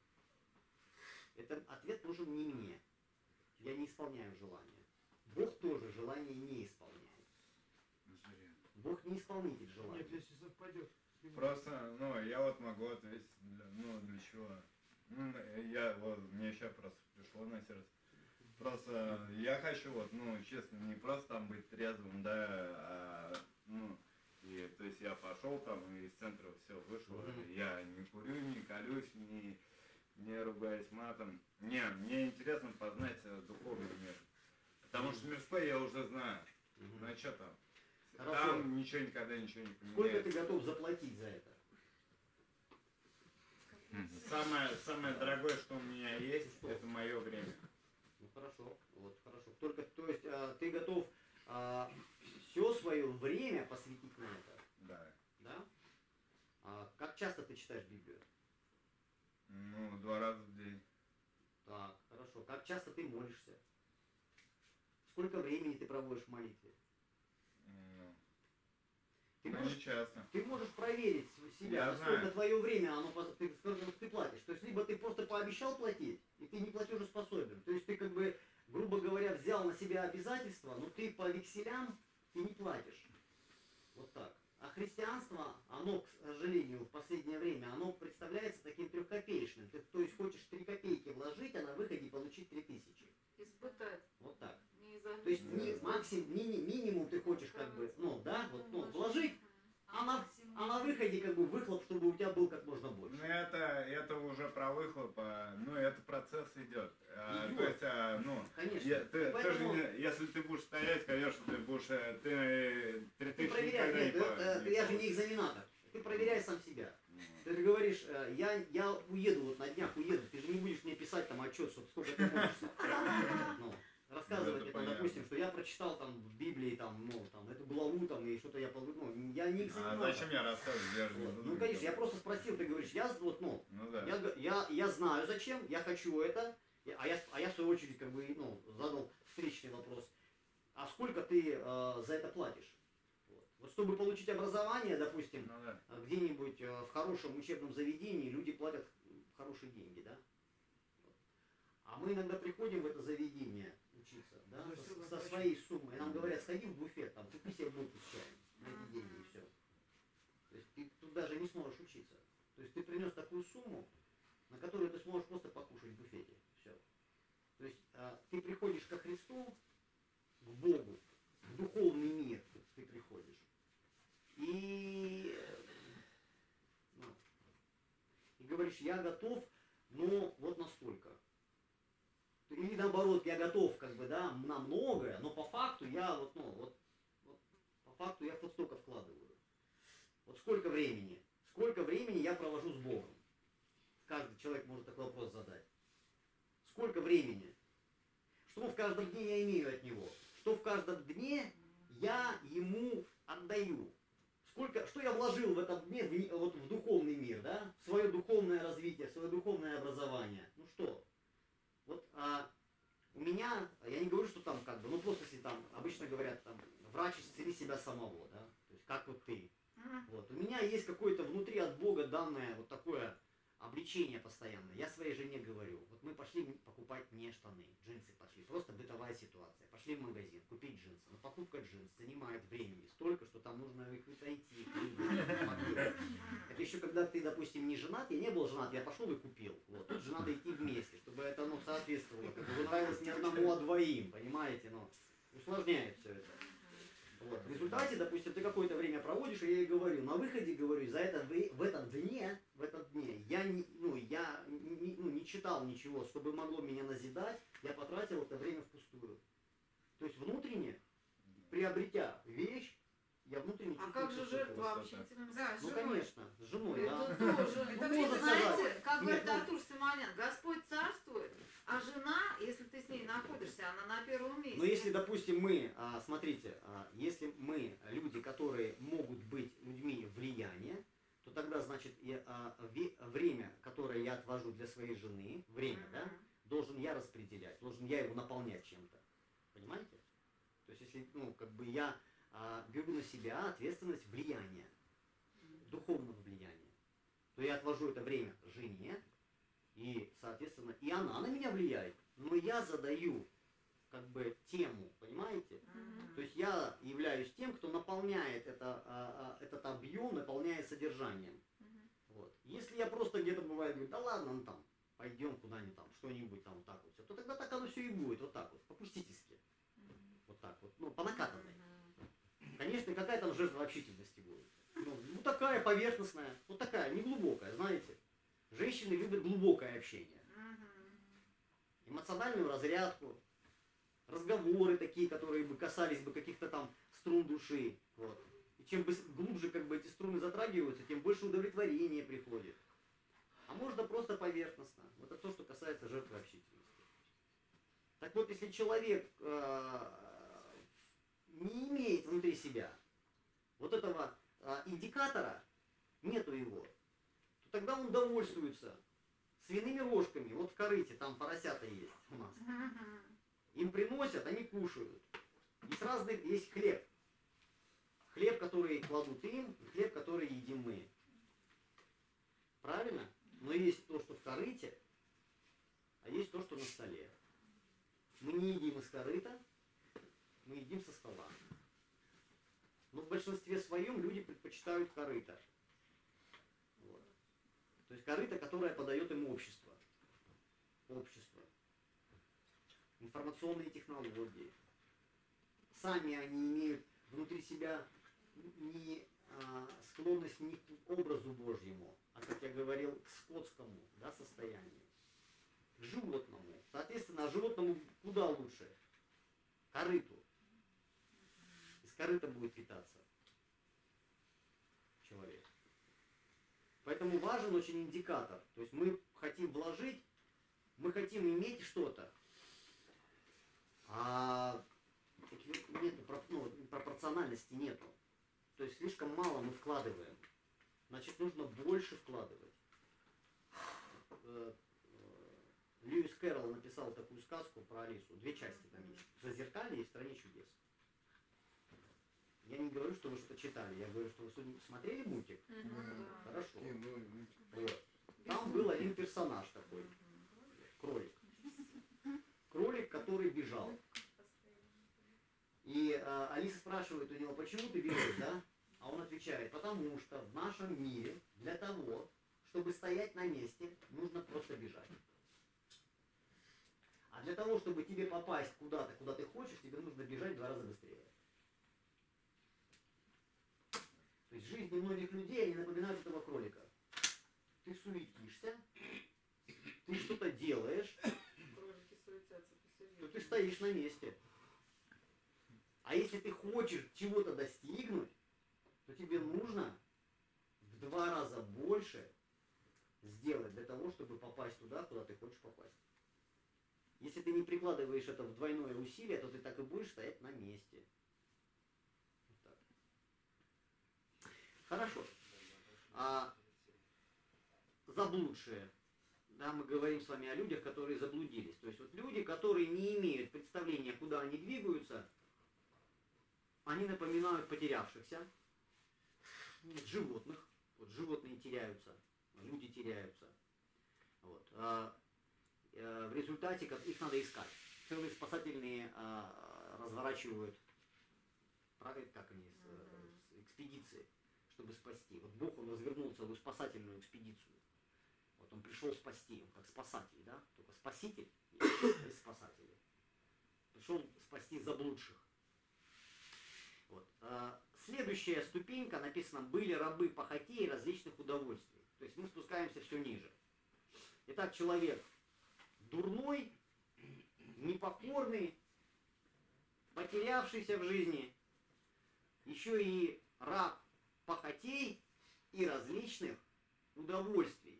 Этот ответ нужен не мне. Я не исполняю желания. Бог тоже желания не исполняет. Бог не исполнитель желаний. Нет, если совпадет. Просто, ну, я вот могу ответить, ну, для чего. Ну, я, вот, мне сейчас просто пришло на сердце. Просто я хочу, вот, ну, честно, не просто там быть трезвым, да, а, ну, и, то есть я пошел там из центра все вышел, я не курю, не колюсь, не ругаюсь матом. Не, мне интересно познать духовный мир. Потому что мирской я уже знаю. Ну, а что там? Хорошо. Там ничего никогда ничего не Сколько ты поменяется. готов заплатить за это? Самое дорогое, что у меня есть, Что? это мое время. Ну хорошо, вот хорошо. Только, то есть ты готов все свое время посвятить на это, Да. да? Как часто ты читаешь Библию? Ну, 2 раза в день. Так, хорошо. Как часто ты молишься? Сколько времени ты проводишь в молитве? Ну, Ты ну, можешь, не часто. ты можешь проверить себя, Я насколько знаю. твое время, сколько ты платишь. То есть либо ты просто пообещал платить, и ты не платежеспособен. То есть ты как бы, грубо говоря, взял на себя обязательства, но ты по векселям ты не платишь. Вот так. А христианство, оно, к сожалению, в последнее время, оно представляется таким трехкопеечным. Ты, то есть хочешь 3 копейки вложить, а на выходе получить 3000. Испытать. Вот так. Не из-за То есть минимум ты хочешь как бы, ну да, вот, ну, вложить, а на выходе как бы выхлоп, чтобы у тебя был как можно больше. Ну, это уже про выхлоп, ну, это процесс идет. Идет. То есть, ну, Конечно. ты же Поэтому если ты будешь стоять, конечно, ты будешь, ты ты 3000 проверяй, никогда нет, не я же получишь. не экзаменатор. Ты проверяй сам себя. Ну, Ты же говоришь, я уеду, вот на днях уеду, ты же не будешь мне писать там отчет, сколько ты молишься. Ну, рассказывать это это, понятно. допустим, что я прочитал там в Библии, там, ну, там, эту главу, там, и что-то я, ну, я не А экзаменатор. зачем я рассказываю? Я же не Вот. буду Ну, конечно, я делать. просто спросил, ты говоришь, я вот, ну, Ну да. я знаю зачем, я хочу это, а я в свою очередь, как бы, ну, задал встречный вопрос, а сколько ты за это платишь? Вот, чтобы получить образование, допустим, Ну да. где-нибудь в хорошем учебном заведении люди платят хорошие деньги, да? А мы иногда приходим в это заведение учиться, да, со своей суммой. И нам говорят, сходи в буфет, там, купи себе булку с чаем на эти деньги и все. То есть ты тут даже не сможешь учиться. То есть ты принес такую сумму, на которую ты сможешь просто покушать в буфете. Все. То есть ты приходишь ко Христу, к Богу, в духовный мир ты приходишь. И, и говоришь, я готов, но вот настолько. Или наоборот, я готов, как бы, да, на многое, но по факту я по факту я вот столько вкладываю. Вот сколько времени я провожу с Богом? Каждый человек может такой вопрос задать. Сколько времени? Что в каждом дне я имею от Него? Что в каждом дне я Ему отдаю? Что я вложил в этом дне вот в духовный мир, да? В свое духовное развитие, в свое духовное образование? Ну что? Вот у меня, я не говорю, что там как бы, ну просто если там, обычно говорят, там, врач исцели себя самого, да? То есть как вот ты. Вот. У меня есть какое-то внутри от Бога данное вот такое обличение постоянное. Я своей жене говорю, вот мы пошли покупать не штаны, джинсы пошли, просто бытовая ситуация. Пошли в магазин, купить джинсы. Но покупка джинс занимает времени столько, что там нужно их найти. Это еще когда ты, допустим, не женат, я не был женат, я пошел и купил. Вот. Тут же надо идти вместе, чтобы это соответствовало, как бы нравилось не одному, а двоим, понимаете? Но усложняет все это. Вот. В результате, допустим, ты какое-то время проводишь, и я ей говорю, на выходе, говорю, в этом дне я не читал ничего, чтобы могло меня назидать, я потратил это время впустую. То есть внутренне, приобретя вещь, я внутренне А чувствую, как же что жертва это общительным? Да, Ну, женой. конечно, с женой, да. Это тоже. Это Это, можно знаете, сказать. как говорит Нет, ну- Артур Симонян, Господь царствует, а жена, если ты с ней находишься, она на первом месте. Но если, допустим, мы, смотрите, если мы люди, которые могут быть людьми влияния, то тогда, значит, время, которое я отвожу для своей жены, время, да, должен я распределять, должен я его наполнять чем-то. Понимаете? То есть, если, я беру на себя ответственность влияния, духовного влияния, то я отвожу это время жене, и, соответственно, и она на меня влияет, но я задаю, как бы, тему, понимаете? То есть я являюсь тем, кто наполняет этот объем, наполняет содержанием. Вот. Если я просто где-то бывает говорю, да ладно, ну там, пойдем куда-нибудь там, что-нибудь там, вот так вот все, то тогда так оно все и будет, вот так вот, по-пустительски. Вот так вот, по накатанной. Конечно, какая там жертва общительности будет? Ну такая поверхностная, вот такая, неглубокая, знаете. Женщины любят глубокое общение. Эмоциональную разрядку, разговоры такие, которые бы касались бы каких-то там струн души. Вот. И чем глубже как бы эти струны затрагиваются, тем больше удовлетворения приходит. А можно просто поверхностно. Вот это то, что касается жертвы общительности. Так вот, если человек не имеет внутри себя вот этого индикатора, нету его, то тогда он довольствуется свиными рожками. Вот в корыте там поросята есть у нас. Им приносят, они кушают. Есть разных, есть хлеб. Хлеб, который кладут им, и хлеб, который едим мы. Правильно? Но есть то, что в корыте, а есть то, что на столе. Мы не едим из корыта, мы едим со стола. Но в большинстве своем люди предпочитают корыто. Вот. То есть корыто, которое подает им общество. Общество. Информационные технологии. Сами они имеют внутри себя не склонность не к образу Божьему, а, как я говорил, к скотскому, да, состоянию, к животному. Соответственно, животному куда лучше? Корыту. Из корыта будет питаться человек. Поэтому важен очень индикатор. То есть мы хотим вложить, мы хотим иметь что-то, а нету, пропорциональности нету. То есть слишком мало мы вкладываем. Значит, нужно больше вкладывать. Льюис Кэрролл написал такую сказку про Алису. 2 части там есть. В Зазеркалье и в Стране чудес. Я не говорю, что вы что-то читали. Я говорю, что вы смотрели мультик? Хорошо. Вот. Там был один персонаж такой, кролик. Кролик, который бежал. И Алиса спрашивает у него, почему ты бежишь, да? А он отвечает, потому что в нашем мире для того, чтобы стоять на месте, нужно просто бежать. А для того, чтобы тебе попасть куда-то, куда ты хочешь, тебе нужно бежать в 2 раза быстрее. То есть жизни многих людей, они напоминают этого кролика. Ты суетишься, ты что-то делаешь, Кролики суетятся то посерьезнее. ты стоишь на месте. А если ты хочешь чего-то достигнуть, то тебе нужно в 2 раза больше сделать для того, чтобы попасть туда, куда ты хочешь попасть. Если ты не прикладываешь это в двойное усилие, то ты так и будешь стоять на месте. Вот так. Хорошо. Заблудшие. Да, мы говорим с вами о людях, которые заблудились. То есть вот люди, которые не имеют представления, куда они двигаются, они напоминают потерявшихся, животных. Вот животные теряются, люди теряются. Вот. В результате их надо искать. Целые спасательные разворачивают, как они, экспедиции, чтобы спасти. Вот Бог, он развернул целую спасательную экспедицию. Вот он пришел спасти, он как спасатель, да? Только спаситель и спасатели. Пришел спасти заблудших. Вот. Следующая ступенька, написано, были рабы похотей и различных удовольствий. То есть мы спускаемся все ниже. Итак, человек дурной, непокорный, потерявшийся в жизни, еще и раб похотей и различных удовольствий.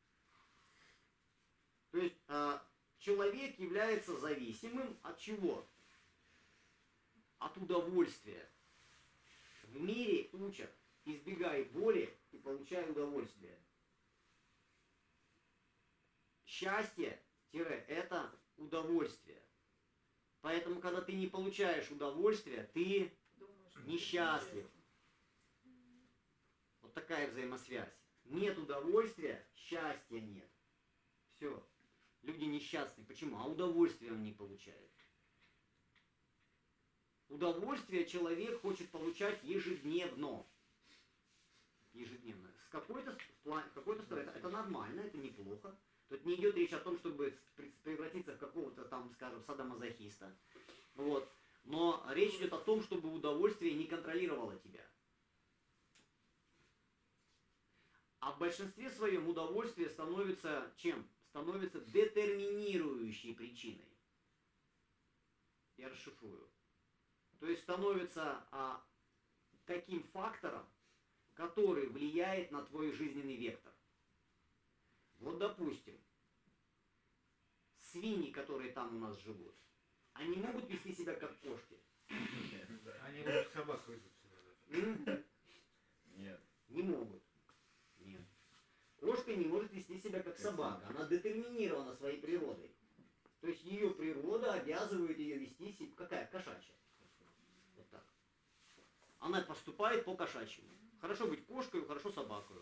То есть человек является зависимым от чего? От удовольствия. В мире учат, избегай боли и получай удовольствие. Счастье – это удовольствие. Поэтому, когда ты не получаешь удовольствия, ты несчастлив. Вот такая взаимосвязь. Нет удовольствия, счастья нет. Все. Люди несчастны. Почему? А удовольствие он не получает. Удовольствие человек хочет получать ежедневно. Ежедневно. С какой-то стороны это нормально, это неплохо. Тут не идет речь о том, чтобы превратиться в какого-то там, скажем, садомазохиста. Вот. Но речь идет о том, чтобы удовольствие не контролировало тебя. А в большинстве своем удовольствие становится чем? Становится детерминирующей причиной. Я расшифрую. То есть становится таким фактором, который влияет на твой жизненный вектор. Вот, допустим, свиньи, которые там у нас живут, они могут вести себя как кошки? Они как собак ведут себя. Нет. Не могут. Нет. Кошка не может вести себя как собака. Она детерминирована своей природой. То есть ее природа обязывает ее вести себя... Какая? Кошачья. Вот так. Она поступает по кошачьему. Хорошо быть кошкой, хорошо собакой.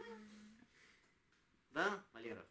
Да, Валера?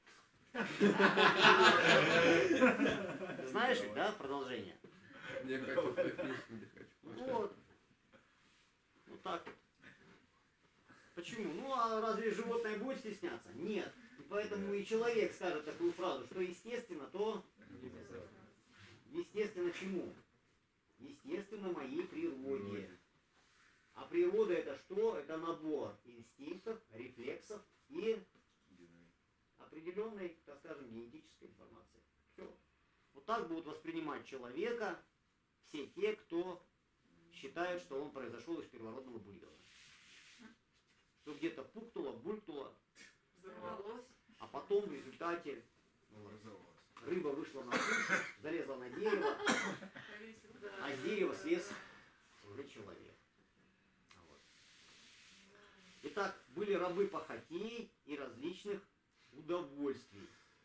Знаешь ведь, да, продолжение? Я хочу петь песню, не хочу. Вот. Вот так вот. Почему? Ну, а разве животное будет стесняться? Нет. И поэтому и человек скажет такую фразу, что естественно, то... Естественно чему? Естественно моей природе. А природа это что? Это набор инстинктов, рефлексов и определенной, так скажем, генетической информации. Все. Вот так будут воспринимать человека все те, кто считает, что он произошел из первородного бульона. Что где-то пукнуло, булькнуло, Взорвалось. а потом в результате рыба вышла на сушу, залезла на дерево, а с дерева слез уже человек. Вот. Итак, были рабы похотей и различных удовольствий.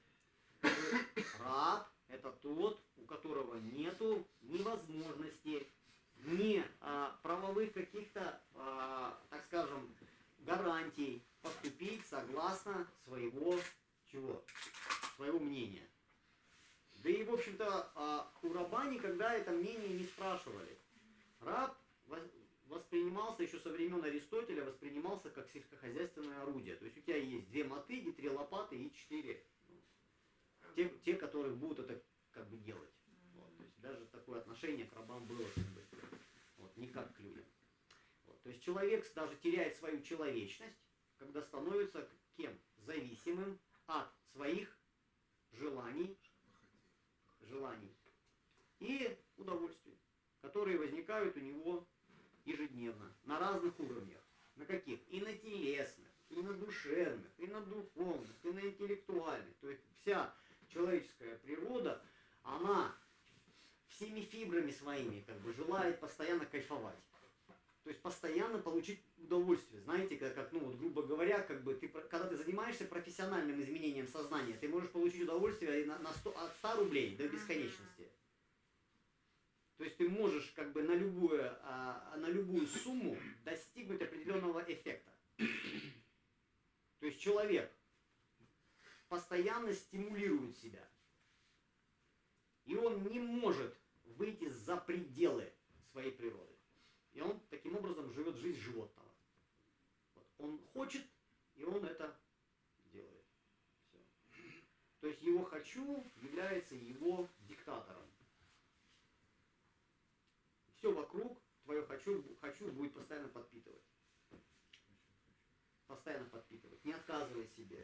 Раб – это тот, у которого нету ни возможности, ни правовых каких-то, так скажем, гарантий поступить согласно своего что у раба никогда это мнение не спрашивали. Раб воспринимался еще со времен Аристотеля, воспринимался как сельскохозяйственное орудие. То есть у тебя есть 2 мотыги, 3 лопаты и 4. Те, которые будут это как бы делать. Вот, то есть даже такое отношение к рабам было как бы, вот, не как к людям. Вот, то есть человек даже теряет свою человечность, когда становится кем? Зависимым от своих желаний и удовольствий, которые возникают у него ежедневно, на разных уровнях. На каких? И на телесных, и на душевных, и на духовных, и на интеллектуальных. То есть вся человеческая природа, она всеми фибрами своими как бы желает постоянно кайфовать. То есть постоянно получить удовольствие. Знаете, как ну вот, грубо говоря, как бы когда ты занимаешься профессиональным изменением сознания, ты можешь получить удовольствие от 100 рублей до бесконечности. То есть ты можешь как бы на любую сумму достигнуть определенного эффекта. То есть человек постоянно стимулирует себя. И он не может выйти за пределы своей природы. И он таким образом живет жизнь животного. Вот. Он хочет, и он это делает. Все. То есть его «хочу» является его диктатором. Все вокруг твое «хочу» будет постоянно подпитывать. Постоянно подпитывать. Не отказывай себе.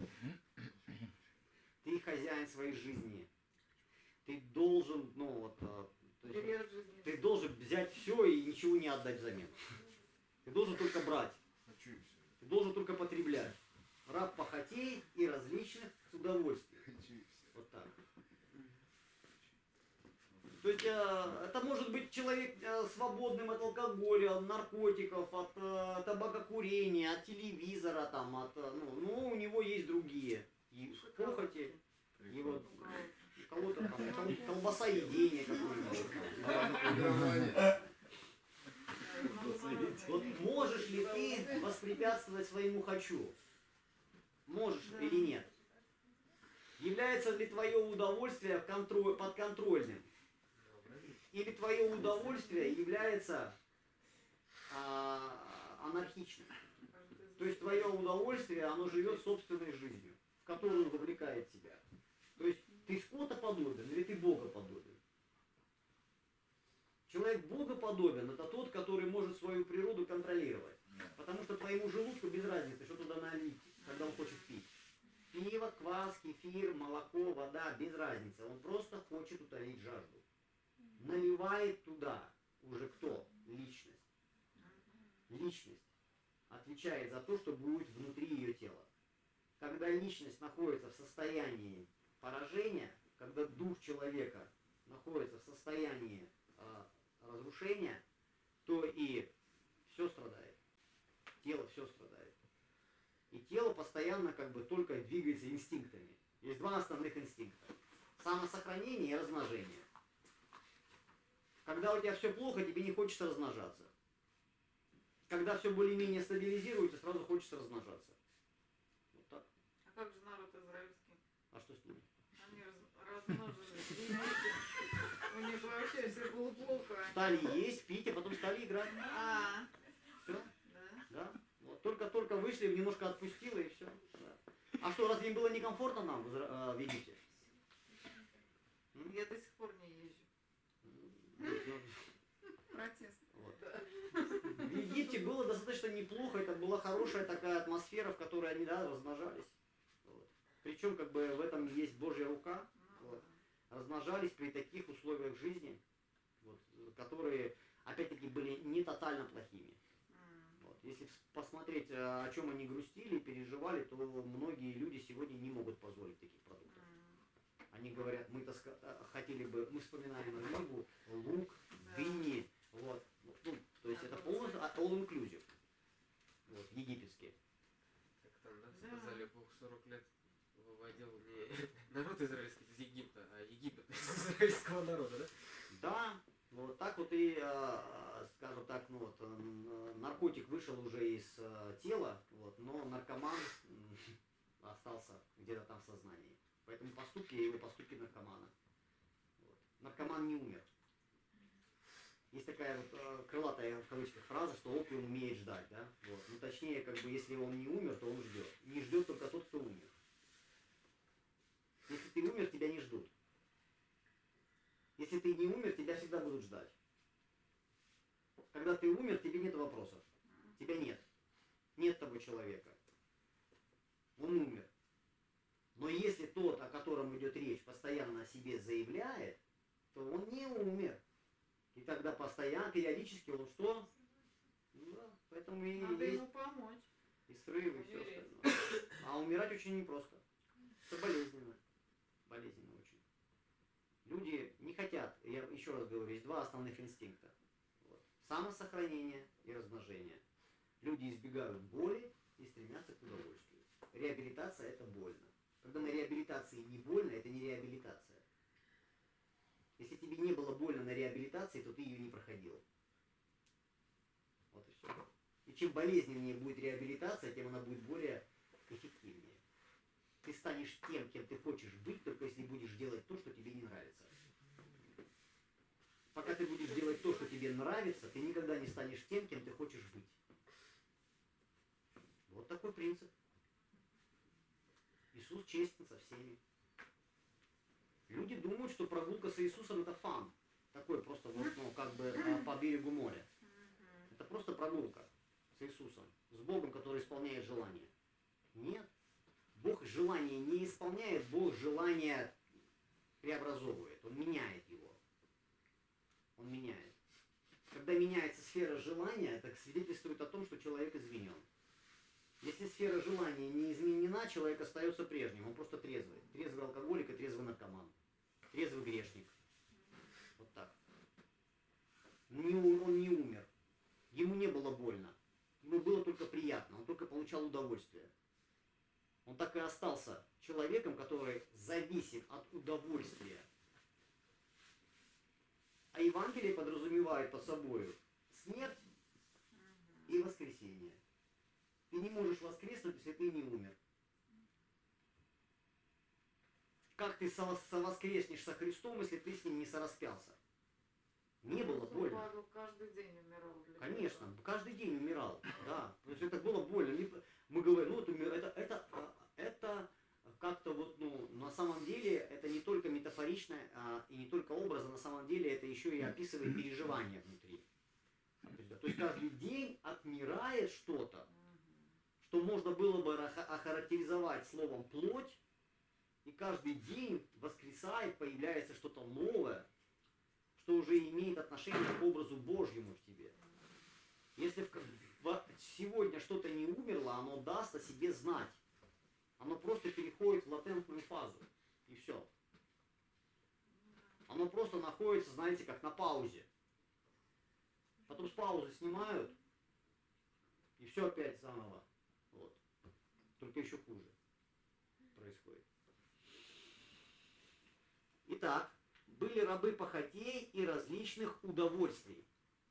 Ты хозяин своей жизни. Ты должен, ну вот, ты должен взять все и ничего не отдать взамен. Ты должен только брать. Ты должен только потреблять. Раб похотей и различных удовольствий. Вот так. То есть это может быть человек свободным от алкоголя, от наркотиков, от табакокурения, от телевизора, там, ну, у него есть другие похоти. И вот у кого-то там колбаса едения какое-нибудь. Вот можешь ли ты воспрепятствовать своему «хочу»? Можешь или нет? Является ли твое удовольствие подконтрольным? Или твое удовольствие является анархичным? То есть твое удовольствие, оно живет собственной жизнью, в которую вовлекает тебя. То есть ты скотоподобен или ты богоподобен? Человек богоподобен — это тот, который может свою природу контролировать. Потому что твоему желудку без разницы, что туда налить, когда он хочет пить. Пиво, квас, кефир, молоко, вода, без разницы. Он просто хочет утолить жажду. Наливает туда уже кто? Личность. Личность отвечает за то, что будет внутри ее тела. Когда личность находится в состоянии поражения, когда дух человека находится в состоянии разрушения, то и все страдает. Тело все страдает. И тело постоянно как бы только двигается инстинктами. Есть 2 основных инстинкта. Самосохранение и размножение. Когда у тебя все плохо, тебе не хочется размножаться. Когда все более-менее стабилизируется, сразу хочется размножаться. Вот так. А как же народ израильский? А что с ними? Они размножились. Видите? У них вообще все было плохо. Стали есть, пить, а потом стали играть. Все. Да? Да. Вот. Только вышли, немножко отпустило и все. Да. А что, разве им было некомфортно нам в Египте? Я до сих пор не езжу. Протест. Вот. В Египте было достаточно неплохо, это была хорошая такая атмосфера, в которой они размножались. Вот. Причем как бы в этом есть Божья рука. Вот. Размножались при таких условиях жизни, вот, которые опять-таки были не тотально плохими. Вот. Если посмотреть, о чем они грустили, переживали, то многие люди сегодня не могут позволить таких продуктов. Они говорят, мы-то хотели бы, мы вспоминаем рыбу, лук, дыни, вот. Ну, то есть это полностью all inclusive. Вот, египетские. Как там, да, сказали, Бог 40 лет выводил не народ израильский из Египта, а Египет из израильского народа, да? Да, вот так вот и, скажем так, ну вот, наркотик вышел уже из тела, вот, но наркоман остался где-то там в сознании. Поэтому поступки его поступки наркомана. Вот. наркоман не умер. Есть такая вот крылатая в кавычках фраза, что опиум умеет ждать, да? Вот. Ну точнее, как бы, если он не умер, то он ждет. Не ждет только тот, кто умер. Если ты умер, тебя не ждут. Если ты не умер, тебя всегда будут ждать. Когда ты умер, тебе нет вопросов. Тебя нет. Нет того человека. Он умер. Но если тот, о котором идет речь, постоянно о себе заявляет, то он не умер. И тогда постоянно, периодически он что? Ну да, поэтому и Надо есть ему помочь. и срывы, и все Умереть. остальное. А умирать очень непросто. Это болезненно. Болезненно очень. Люди не хотят, я еще раз говорю, есть два основных инстинкта. Вот. Самосохранение и размножение. Люди избегают боли и стремятся к удовольствию. Реабилитация – это больно. Когда на реабилитации не больно, это не реабилитация. Если тебе не было больно на реабилитации, то ты ее не проходил. Вот и все. И чем болезненнее будет реабилитация, тем она будет более эффективнее. Ты станешь тем, кем ты хочешь быть, только если будешь делать то, что тебе не нравится. Пока ты будешь делать то, что тебе нравится, ты никогда не станешь тем, кем ты хочешь быть. Вот такой принцип. Иисус честен со всеми. Люди думают, что прогулка с Иисусом это фан. Такой просто вот, ну, как бы по берегу моря. Это просто прогулка с Иисусом. С Богом, который исполняет желание. Нет. Бог желание не исполняет, Бог желание преобразовывает. Он меняет его. Он меняет. Когда меняется сфера желания, это свидетельствует о том, что человек изменен. Если сфера желания не изменена, человек остается прежним. Он просто трезвый. Трезвый алкоголик и трезвый наркоман. Трезвый грешник. Вот так. Он не умер. Ему не было больно. Ему было только приятно. Он только получал удовольствие. Он так и остался человеком, который зависим от удовольствия. А Евангелие подразумевает под собой смерть и воскресение. Ты не можешь воскреснуть, если ты не умер. Как ты совоскреснешь со Христом, если ты с Ним не сораспялся? Не было больно. Павел каждый день умирал для Конечно, этого. каждый день умирал. Да. То есть это было больно. Мы говорим, ну это как-то вот, ну, на самом деле это не только метафорично и не только образно, на самом деле это еще и описывает переживания внутри. То есть каждый день отмирает что-то, что можно было бы охарактеризовать словом плоть, и каждый день воскресает, появляется что-то новое, что уже имеет отношение к образу Божьему в тебе. Если сегодня что-то не умерло, оно даст о себе знать. Оно просто переходит в латентную фазу. И все. Оно просто находится, знаете, как на паузе. Потом с паузы снимают, и все опять заново. Вот. Только еще хуже происходит. Итак, были рабы похотей и различных удовольствий.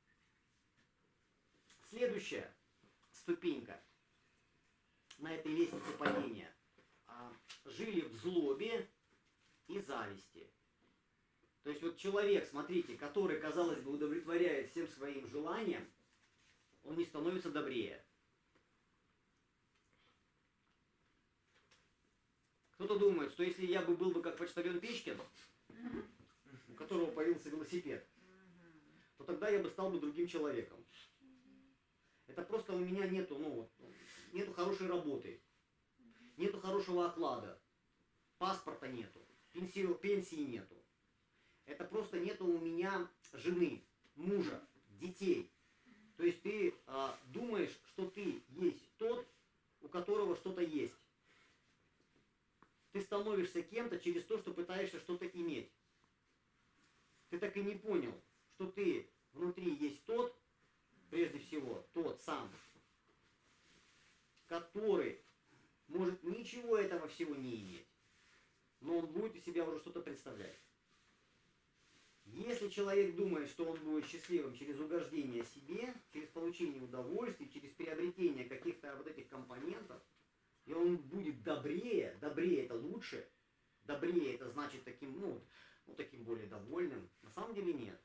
Следующая ступенька на этой лестнице падения. Жили в злобе и зависти. То есть вот человек, смотрите, который, казалось бы, удовлетворяет всем своим желаниям, он не становится добрее. Кто-то думает, что если я был бы как почтальон Печкин, у которого появился велосипед, то тогда я бы стал бы другим человеком. Это просто у меня нету, нету хорошей работы, нету хорошего оклада, паспорта нету, пенсии нету. Это просто нету у меня жены, мужа, детей. То есть ты думаешь, что ты есть тот, у которого что-то есть. Ты становишься кем-то через то, что пытаешься что-то иметь. Ты так и не понял, что ты внутри есть тот, прежде всего, тот сам, который может ничего этого всего не иметь, но он будет из себя уже что-то представлять. Если человек думает, что он будет счастливым через угождение себе, через получение удовольствий, через приобретение каких-то вот этих компонентов, и он будет добрее это лучше, добрее это значит таким, ну, таким более довольным. На самом деле нет.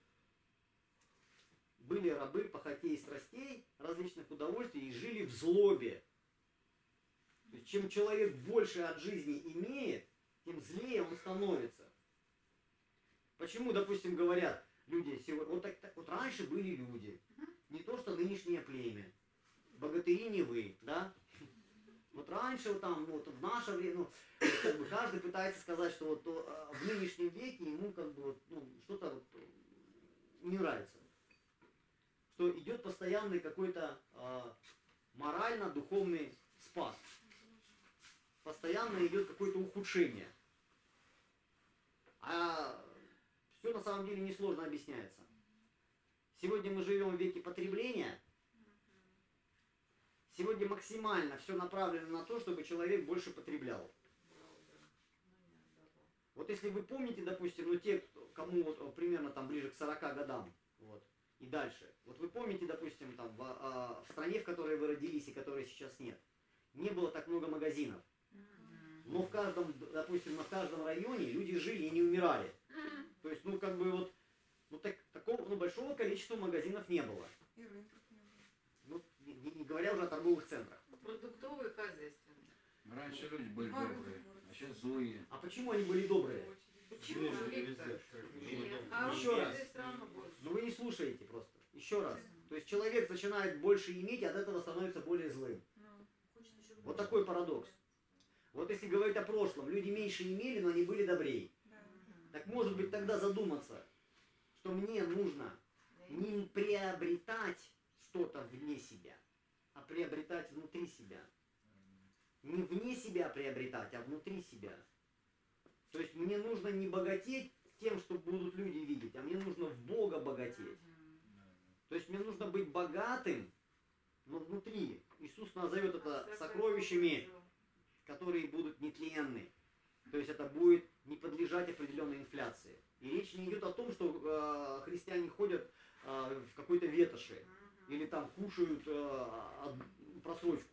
Были рабы похотей и страстей, различных удовольствий и жили в злобе. То есть, чем человек больше от жизни имеет, тем злее он становится. Почему, допустим, говорят люди сегодня, вот раньше были люди, не то что нынешнее племя, богатыри не вы, да? Вот раньше, вот там, вот в наше время, ну, как бы каждый пытается сказать, что вот в нынешнем веке ему как бы вот, ну, что-то вот не нравится. Что идет постоянный какой-то морально-духовный спад. Постоянно идет какое-то ухудшение. А все на самом деле несложно объясняется. Сегодня мы живем в веке потребления. Сегодня максимально все направлено на то, чтобы человек больше потреблял. Вот если вы помните, допустим, ну те, кому вот, примерно там ближе к 40 годам, вот, и дальше. Вот вы помните, допустим, там в стране, в которой вы родились и которой сейчас нет, не было так много магазинов. Но в каждом, допустим, в каждом районе люди жили и не умирали. То есть, ну, как бы вот, ну, такого, ну, большого количества магазинов не было. Ну, не говоря уже о торговых центрах. Продуктовые, хозяйственные. Раньше люди были добрые, а сейчас злые. А почему они были добрые? Почему? Еще Хорошие раз. все равно больше. Ну вы не слушаете просто. Еще раз. То есть человек начинает больше иметь, и от этого становится более злым. Вот такой парадокс. Вот если говорить о прошлом, люди меньше имели, но они были добрее. Так может быть тогда задуматься, что мне нужно не приобретать что-то вне себя, а приобретать внутри себя. Не вне себя приобретать, а внутри себя. То есть мне нужно не богатеть тем, что будут люди видеть, а мне нужно в Бога богатеть. То есть мне нужно быть богатым, но внутри. Иисус назовет это сокровищами, которые будут нетленны. То есть это будет не подлежать определенной инфляции. И речь не идет о том, что христиане ходят в какой-то ветоши или там кушают просрочку.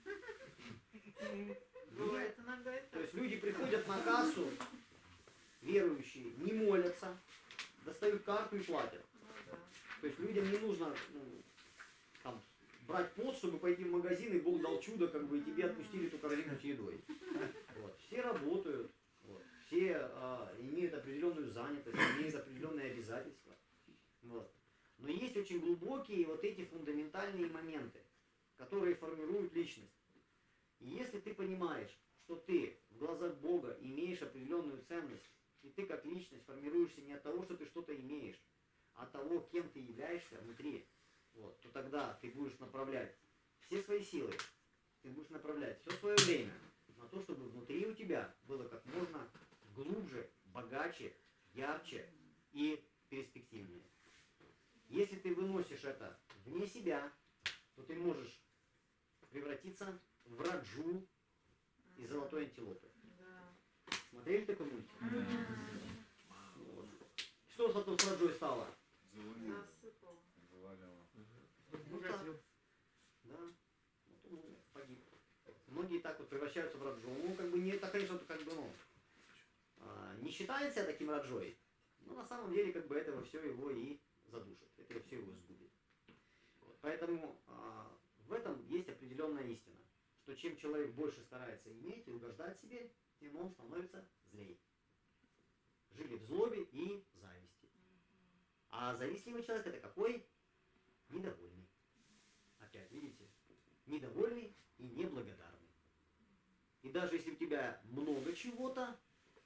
Бывает иногда и То так. есть люди приходят на кассу, верующие, не молятся, достают карту и платят. Ну да. То есть людям не нужно там, брать пост, чтобы пойти в магазин, и Бог дал чудо, как бы, и тебе отпустили эту корзину с едой. Вот. Все работают, вот. Все имеют определенную занятость, имеют определенные обязательства. Вот. Но есть очень глубокие вот эти фундаментальные моменты, которые формируют личность. И если ты понимаешь, что ты в глазах Бога имеешь определенную ценность, и ты как личность формируешься не от того, что ты что-то имеешь, а от того, кем ты являешься внутри, вот, то тогда ты будешь направлять все свои силы, ты будешь направлять все свое время на то, чтобы внутри у тебя было как можно глубже, богаче, ярче и перспективнее. Если ты выносишь это вне себя, то ты можешь превратиться в Раджу и золотой антилопы. Да. Смотрели такой мультик? Вот. Что потом с Раджой стало? Засыпал. Завалило. Ну, так. Да. Вот он погиб. Многие так вот превращаются в Раджу. Ну, как бы не это, конечно, как бы, ну, не считает себя таким Раджой, но на самом деле, как бы, этого все его и задушит. Это все его сгубит. Вот. Поэтому в этом есть определенная истина, что чем человек больше старается иметь и угождать себе, тем он становится злей. Жили в злобе и зависти. А завистливый человек это какой? Недовольный. Опять, видите? Недовольный и неблагодарный. И даже если у тебя много чего-то,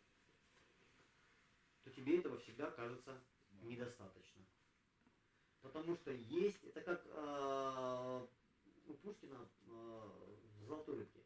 то тебе этого всегда кажется недостаточно. Потому что есть, это как у Пушкина в «Золотой рыбке».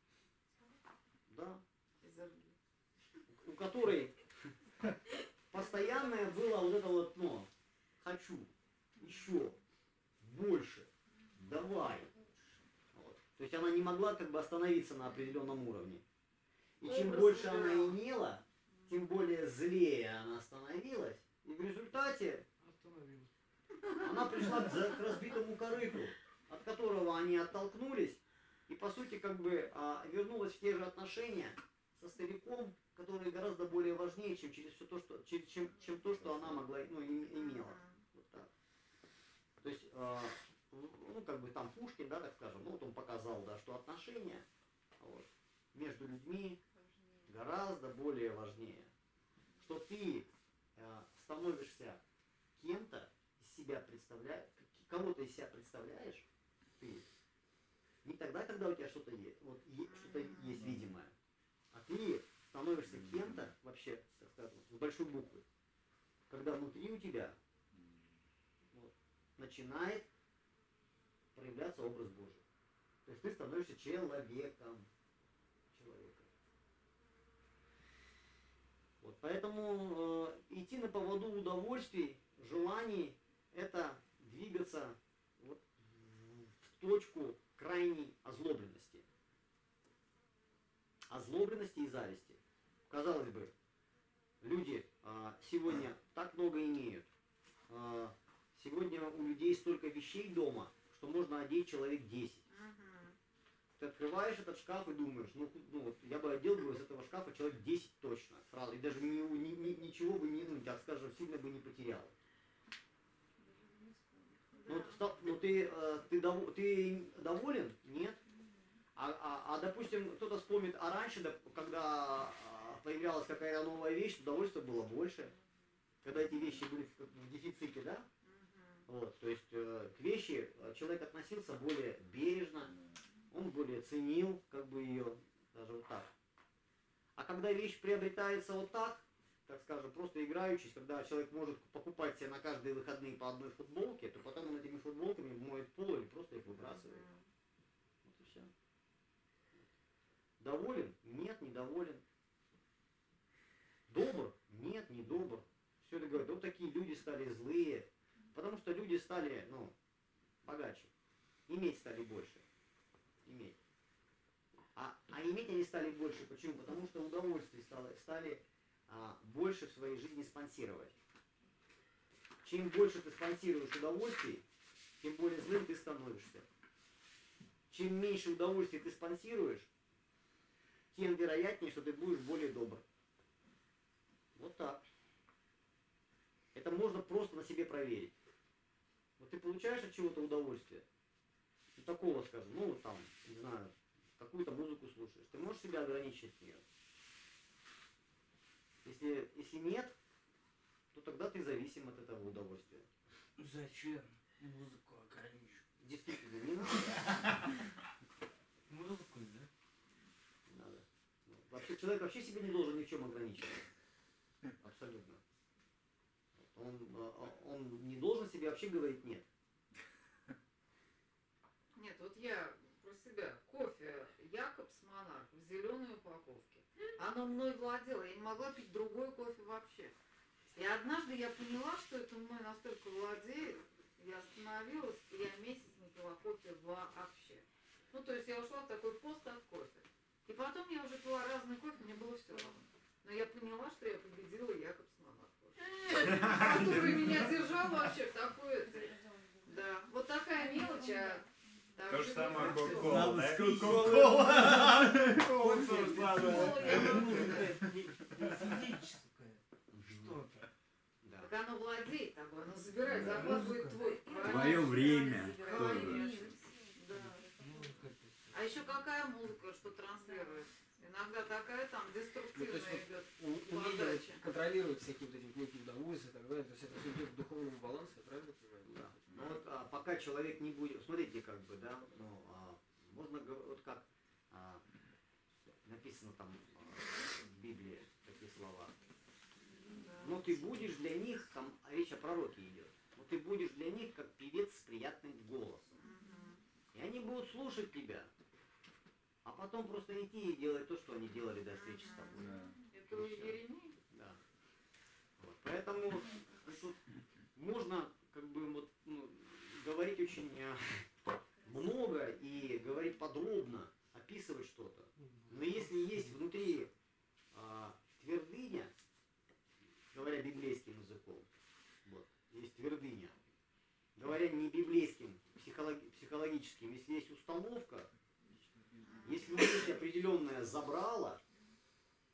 Да. У которой постоянное было вот это вот, ну, хочу, еще, больше, давай. Вот. То есть она не могла как бы остановиться на определенном уровне. И чем больше она имела, тем более злее она становилась. И в результате она пришла к разбитому корыту, от которого они оттолкнулись, и по сути как бы вернулась в те же отношения со стариком, которые гораздо более важнее, чем через все то, что, чем то, что она могла, ну, имела. Вот так. То есть, ну, как бы там Пушкин, да, так скажем, ну, вот он показал, да, что отношения вот, между людьми гораздо более важнее. Что ты становишься кем-то, из себя представляешь, кого-то из себя представляешь, ты, не тогда, когда у тебя что-то есть, вот, что-то есть видимое, а ты становишься кем-то, вообще, так скажем, с большой буквы, когда внутри у тебя вот, начинает проявляться образ Божий. То есть ты становишься человеком. Вот, поэтому идти на поводу удовольствий, желаний, это двигаться вот, в точку крайней озлобленности. Озлобленности и зависти. Казалось бы, люди сегодня так много имеют. Сегодня у людей столько вещей дома, что можно одеть человек 10. Ты открываешь этот шкаф и думаешь, ну вот, я бы одел бы из этого шкафа человек 10 точно, сразу, и даже ничего бы не, ну, так скажем, сильно бы не потерял. Ну ты доволен? Нет. Допустим, кто-то вспомнит, а раньше, когда появлялась какая-то новая вещь, удовольствия было больше, когда эти вещи были в дефиците, да? Вот, то есть к вещи человек относился более бережно, он более ценил, как бы ее, даже вот так. А когда вещь приобретается вот так скажем, просто играючись, когда человек может покупать себе на каждые выходные по одной футболке, то потом он этими футболками моет пол или просто их выбрасывает. Вот и все. Доволен? Нет, недоволен. Добр? Нет, не добр. Все это говорят, вот такие люди стали злые, потому что люди стали, ну, богаче. Иметь стали больше. Иметь. А иметь они стали больше. Почему? Потому что удовольствий стали больше в своей жизни спонсировать. Чем больше ты спонсируешь удовольствий, тем более злым ты становишься. Чем меньше удовольствий ты спонсируешь, тем вероятнее, что ты будешь более добр. Вот так. Это можно просто на себе проверить. Вот ты получаешь от чего-то удовольствие, от такого, скажем, ну там, не знаю, какую-то музыку слушаешь, ты можешь себя ограничить от нее? Если нет, то тогда ты зависим от этого удовольствия. Зачем музыку ограничивать? Действительно, не надо. Музыку, да? Не надо. Вообще, человек вообще себя не должен ни в чем ограничивать. Абсолютно. Он не должен себе вообще говорить нет. Нет, вот я про себя. Кофе Якобс Монарх в зеленой упаковке. Оно мной владело, я не могла пить другой кофе вообще. И однажды я поняла, что это мной настолько владеет, я остановилась, и я месяц не пила кофе вообще. Ну, то есть я ушла в такой пост от кофе. И потом я уже пила разный кофе, мне было все равно. Но я поняла, что я победила Якобс Монарх, который меня держал вообще в такой... Да, вот такая мелочь, а... То же самое Кока-кола, Кока-кола, да? Кока-кола. Что-то. Да. Так оно владеет тобой, оно забирает, захватывает твой... Твое время Твое тоже. время. Да. А еще какая музыка, что транслирует? Иногда такая там Ну, то деструктивная есть идет умение подача. контролировать всякие вот эти вот некие удовольствия и так далее, то есть это все идет к духовному балансу, я правильно понимаю? Да. Ну вот пока человек не будет, смотрите, как бы, да, ну, можно вот как написано там в Библии такие слова. Но ты будешь для них, там речь о пророке идет, но ты будешь для них как певец с приятным голосом. И они будут слушать тебя, а потом просто идти и делать то, что они делали до встречи с тобой. Это у Еремии? Да. Вот. Поэтому тут можно как бы вот, ну, говорить очень много и говорить подробно, описывать что-то. Но если есть внутри твердыня, говоря библейским языком, вот, есть твердыня, говоря не библейским, психологическим, если есть установка, если есть определенное забрало, то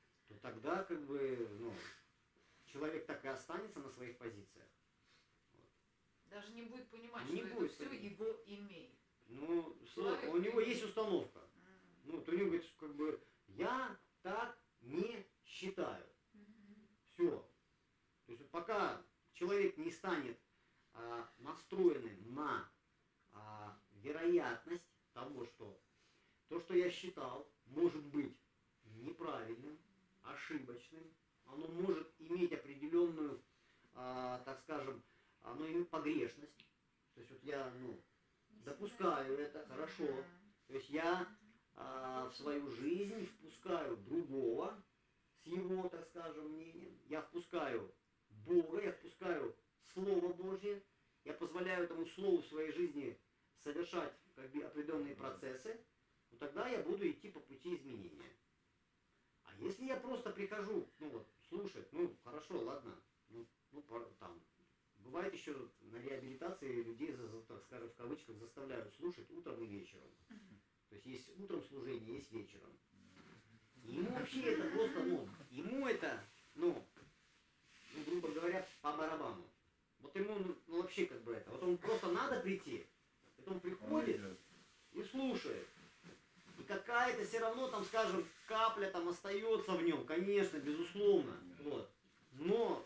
тогда как бы, ну, человек так и останется на своих позициях. Даже не будет понимать, Не что это будет все понимать. его имеет. Ну, Человек у него имеет. есть установка. Ну, вот у него говорит, как бы, я так не считаю. Все. То есть вот пока человек не станет настроенным на вероятность того, что то, что я считал, может быть неправильным, ошибочным, оно может иметь определенную, так скажем, оно имеет погрешность. То есть вот я, ну, допускаю это, хорошо. То есть я в свою жизнь впускаю другого с его, так скажем, мнением. Я впускаю Бога, я впускаю Слово Божье. Я позволяю этому Слову в своей жизни совершать как бы определенные процессы. Ну, тогда я буду идти по пути изменения. А если я просто прихожу, ну вот, слушать, ну хорошо, ладно, ну там, бывает еще на реабилитации людей, так скажем, в кавычках, заставляют слушать утром и вечером. То есть есть утром служение, есть вечером. И ему вообще это просто, ну, ему это, ну, грубо говоря, по барабану. Вот ему, ну, вообще как бы это, вот он просто надо прийти, это он приходит и слушает. И какая-то все равно там, скажем, капля там остается в нем, конечно, безусловно. Вот. Но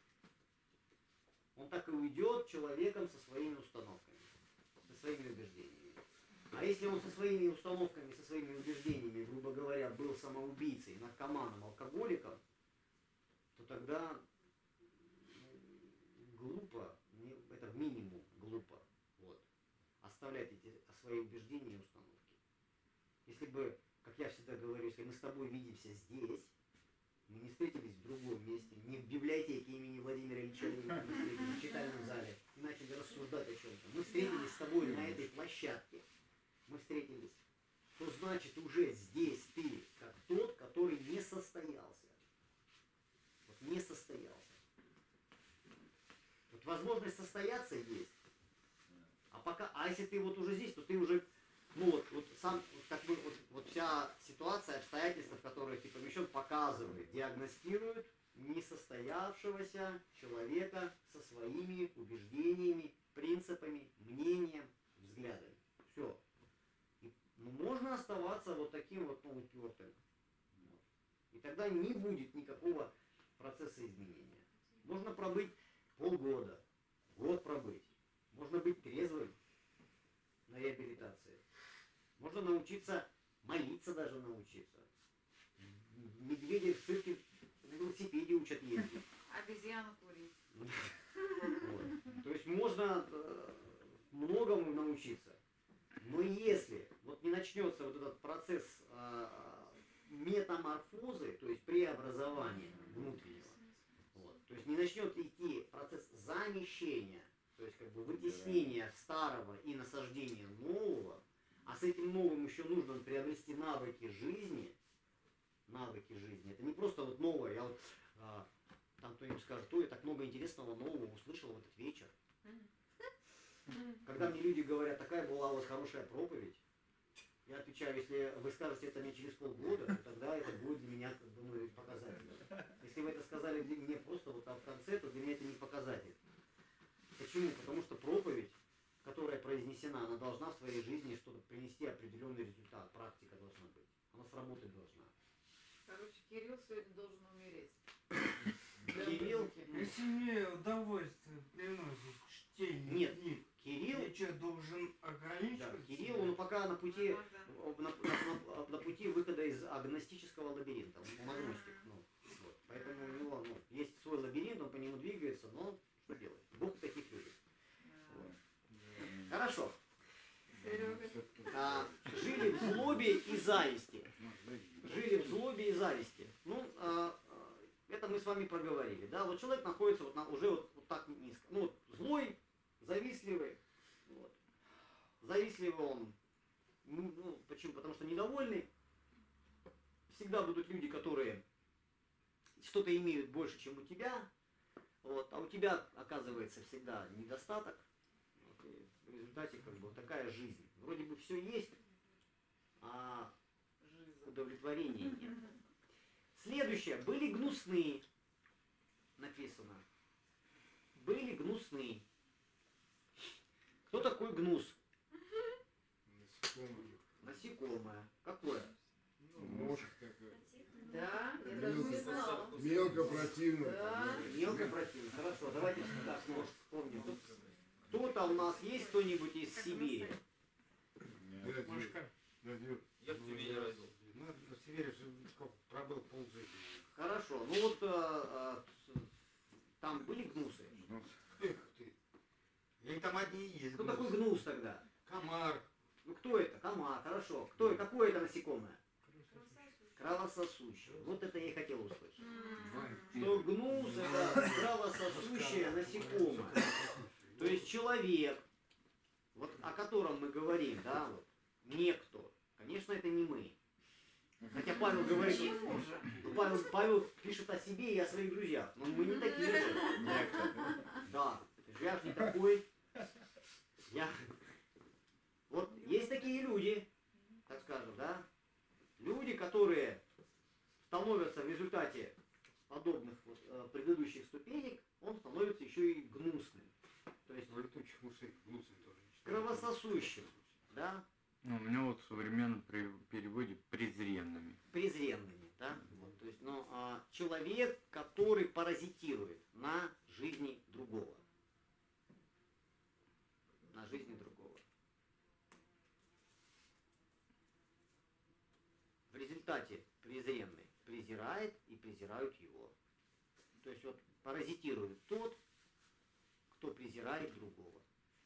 он так и уйдет человеком со своими установками, со своими убеждениями. А если он со своими установками, со своими убеждениями, грубо говоря, был самоубийцей, наркоманом, алкоголиком, то тогда глупо, это минимум глупо, вот, оставлять эти свои убеждения и установки. Если бы, как я всегда говорю, если мы с тобой видимся здесь, мы не встретились в другом месте, не в библиотеке имени Владимира Ильича Ленина, не встретились в читальном зале и начали рассуждать о чем-то. Мы встретились с тобой на этой площадке, мы встретились, то значит уже здесь ты, как тот, который не состоялся. Вот не состоялся. Вот возможность состояться есть. А пока, а если ты вот уже здесь, то ты уже, ну вот сам, вот, как бы, вот вся ситуация, обстоятельства, в которые ты помещен, показывает, диагностирует несостоявшегося человека со своими убеждениями, принципами, мнением, взглядами. Все. Но можно оставаться вот таким вот, ну, упертым. Вот. И тогда не будет никакого процесса изменения. Можно пробыть полгода, год пробыть. Можно быть трезвым на реабилитации. Можно научиться молиться, даже научиться. Медведи в цирке на велосипеде учат ездить. Обезьяну курить. Вот. То есть можно многому научиться. Но если вот не начнется вот этот процесс метаморфозы, то есть преобразования внутреннего, вот, то есть не начнет идти процесс замещения, то есть как бы вытеснения старого и насаждения нового, а с этим новым еще нужно приобрести навыки жизни. Это не просто вот новое, я вот там кто-нибудь скажет, ой, я так много интересного нового услышал в этот вечер. Когда мне люди говорят, такая была у вас хорошая проповедь, я отвечаю, если вы скажете это мне через полгода, то тогда это будет для меня, думаю, показатель. Если вы это сказали мне просто вот там в конце, то для меня это не показатель. Почему? Потому что проповедь, которая произнесена, она должна в твоей жизни что-то принести определенный результат, практика должна быть. Она сработать должна. Короче, Кирилл сегодня должен умереть. Кирилл, Если мне удовольствие приносит чтение Нет, книг, Кирилл, я что, должен да, ограничивать? Кирилл, себя? он пока на пути, Можно. на пути выхода из агностического лабиринта, он агностик, ну, вот. Поэтому у него, ну, есть свой лабиринт, он по нему двигается, но что делать? Бог таких людей. Вот. Хорошо. Жили в злобе и зависти. Жили в злобе и зависти. Ну, это мы с вами проговорили, да? Вот человек находится вот уже вот так низко. Ну, вот, злой, завистливый. Вот. Завистливый он. Ну, почему? Потому что недовольный. Всегда будут люди, которые что-то имеют больше, чем у тебя. Вот, а у тебя, оказывается, всегда недостаток. Вот, и в результате как бы вот такая жизнь. Вроде бы все есть, а удовлетворения нет. Следующее. Были гнусны. Написано. Были гнусны. Кто такой гнус? Насекомое. Какое? Мошка такая. Да, я даже не знала. Мелко противно. Да. Мелко противно. Хорошо, давайте так снова вспомним. Кто-то у нас есть кто-нибудь из Сибири? Нет, Машка. нет. Я в Тюмени родился. Ну, в Сибири же сколько пробыл полжизни. Хорошо. Ну вот там были гнусы. Эх ты. Или там одни и есть. Кто такой гнус тогда? Комар. Ну кто это? Комар. Хорошо. Кто? Какое это насекомое? Кровососущее. Вот это я и хотел услышать. Что гнус это кровососущее насекомое. То есть человек, вот о котором мы говорим, да, вот, некто. Конечно, это не мы. Хотя Павел говорит, Почему же? Павел пишет о себе и о своих друзьях. Но мы не такие же. Да. Я же не такой. Вот есть такие люди, так скажем, да? Люди, которые становятся в результате подобных вот, предыдущих ступенек, он становится еще и гнусным. То есть У летучих мышей гнусом тоже. кровососущим, да? Ну, у меня вот в современном переводе презренными. Презренными, да? Вот, то есть, ну, человек, который паразитирует на жизни другого. На жизни другого. В результате презренный презирает и презирают его. То есть вот паразитирует тот, кто презирает другого.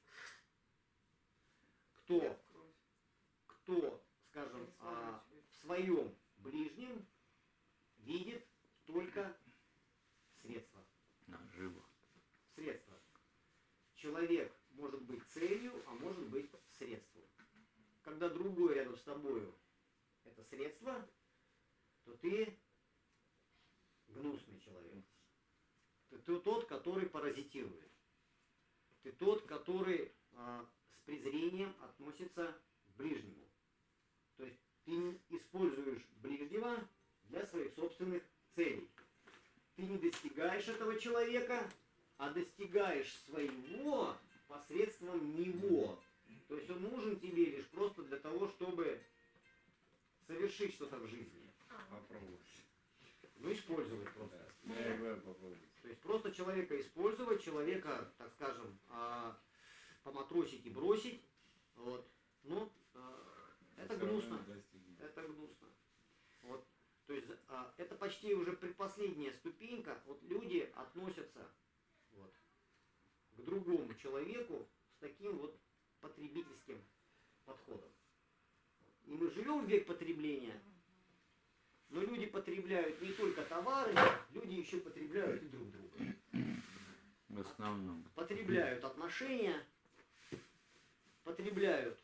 Кто, скажем, в своем ближнем видит только средства. Наживо. Средства. Человек может быть целью, а может быть средством. Когда другой рядом с тобою это средство, то ты гнусный человек. Ты тот, который паразитирует. Ты тот, который с презрением относится к ближнему. То есть ты используешь ближнего для своих собственных целей. Ты не достигаешь этого человека, а достигаешь своего посредством него. То есть он нужен тебе лишь просто для того, чтобы совершить что-то в жизни. Попробовать. Ну, использовать просто. Я и говорю, попробовать. То есть просто человека использовать, человека, так скажем, поматросить и бросить. Вот. Ну, это Всё равно гнусно. достигнем. Это гнусно. Вот. То есть это почти уже предпоследняя ступенька. Вот люди относятся вот, к другому человеку с таким вот потребительским подходом. И мы живем в век потребления, но люди потребляют не только товары, люди еще потребляют и друг друга. В основном. Потребляют отношения, потребляют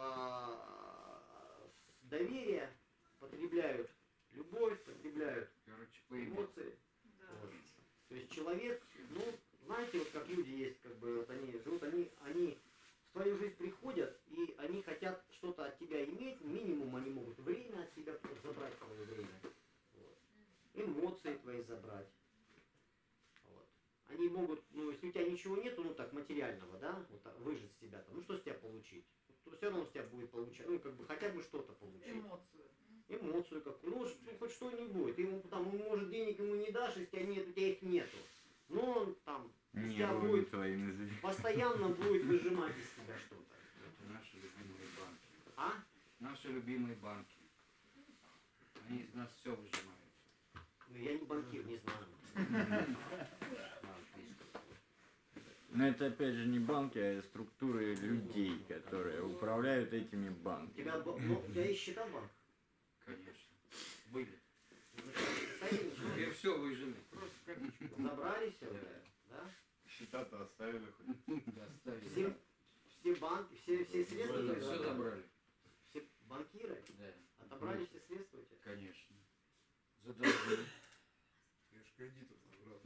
доверие, потребляют любовь, потребляют Короче, эмоции. Да. Вот. То есть человек, ну, знаете, вот как люди есть, как бы вот они живут, они в твою жизнь приходят, и они хотят что-то от тебя иметь, минимум они могут время от тебя забрать твое время. Вот. Эмоции твои забрать. Вот. Они могут, ну, если у тебя ничего нету, ну так, материального, да, вот так, выжить с тебя там, ну что с тебя получить? То все равно с тебя будет получать, ну, как бы хотя бы что-то получить. Эмоцию. Эмоцию какую, ну, хоть что-нибудь. Ты ему там, может, денег ему не дашь, если у тебя их нету. Но он там из тебя Нервы будет, твоими зверями. постоянно будет выжимать из тебя что-то. Это наши любимые банки. А? Наши любимые банки. Они из нас все выжимают. Ну, я не банкир, не знаю. Но это опять же не банки, а структуры людей, которые управляют этими У банками. тебя, ну, у тебя есть счета в банк? Конечно. Были. Стоит, ничего? И все выжили. Просто копеечку. Забрали все, да? Счета-то оставили хоть. Доставили. Все банки, все средства твои Все забрали. Все банкиры Да. отобрали все средства у тебя? Конечно. Задолжили. Я ж кредитов набрал.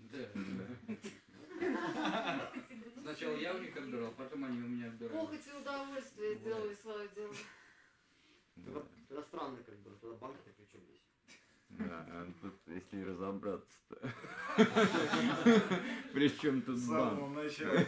Да. Сначала я у них отбирал, потом они у меня отбирали. Похоть и удовольствие сделали свое дело. Тогда странно, как бы, тогда банки-то при чем здесь? Да, а тут, если разобраться-то. Причем тут В банк? самом начале.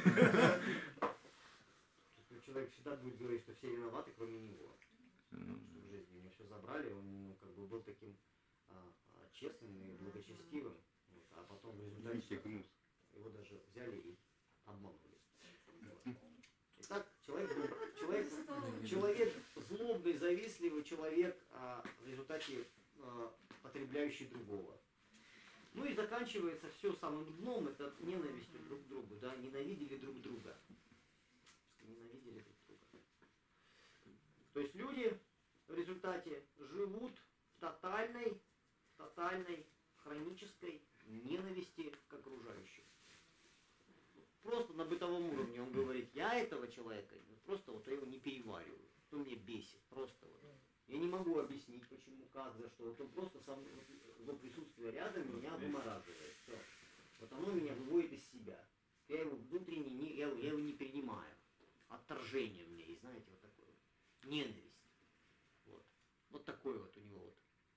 Человек всегда будет говорить, что все виноваты, кроме него. Ну, В жизни у него все забрали, он ну, как бы был таким честным и благочестивым, вот, а потом в результате его даже взяли и обманули. Вот. Итак, человек злобный, завистливый, человек в результате потребляющий другого. Ну и заканчивается все самым дном, это ненавистью друг к другу, да, ненавидели друг друга. Ненавидели друг друга. То есть люди в результате живут в тотальной хронической ненависти к окружающим. Просто на бытовом уровне он говорит, я этого человека просто вот я его не перевариваю, кто меня бесит, просто вот. Я не могу объяснить, почему, как, за что. Вот он просто сам, его присутствие рядом меня вымораживает. Все. Вот оно меня выводит из себя. Я его внутренне, я его не принимаю. Отторжение у меня есть, знаете, вот такое вот. Ненависть. Вот. Вот такой вот у него вот.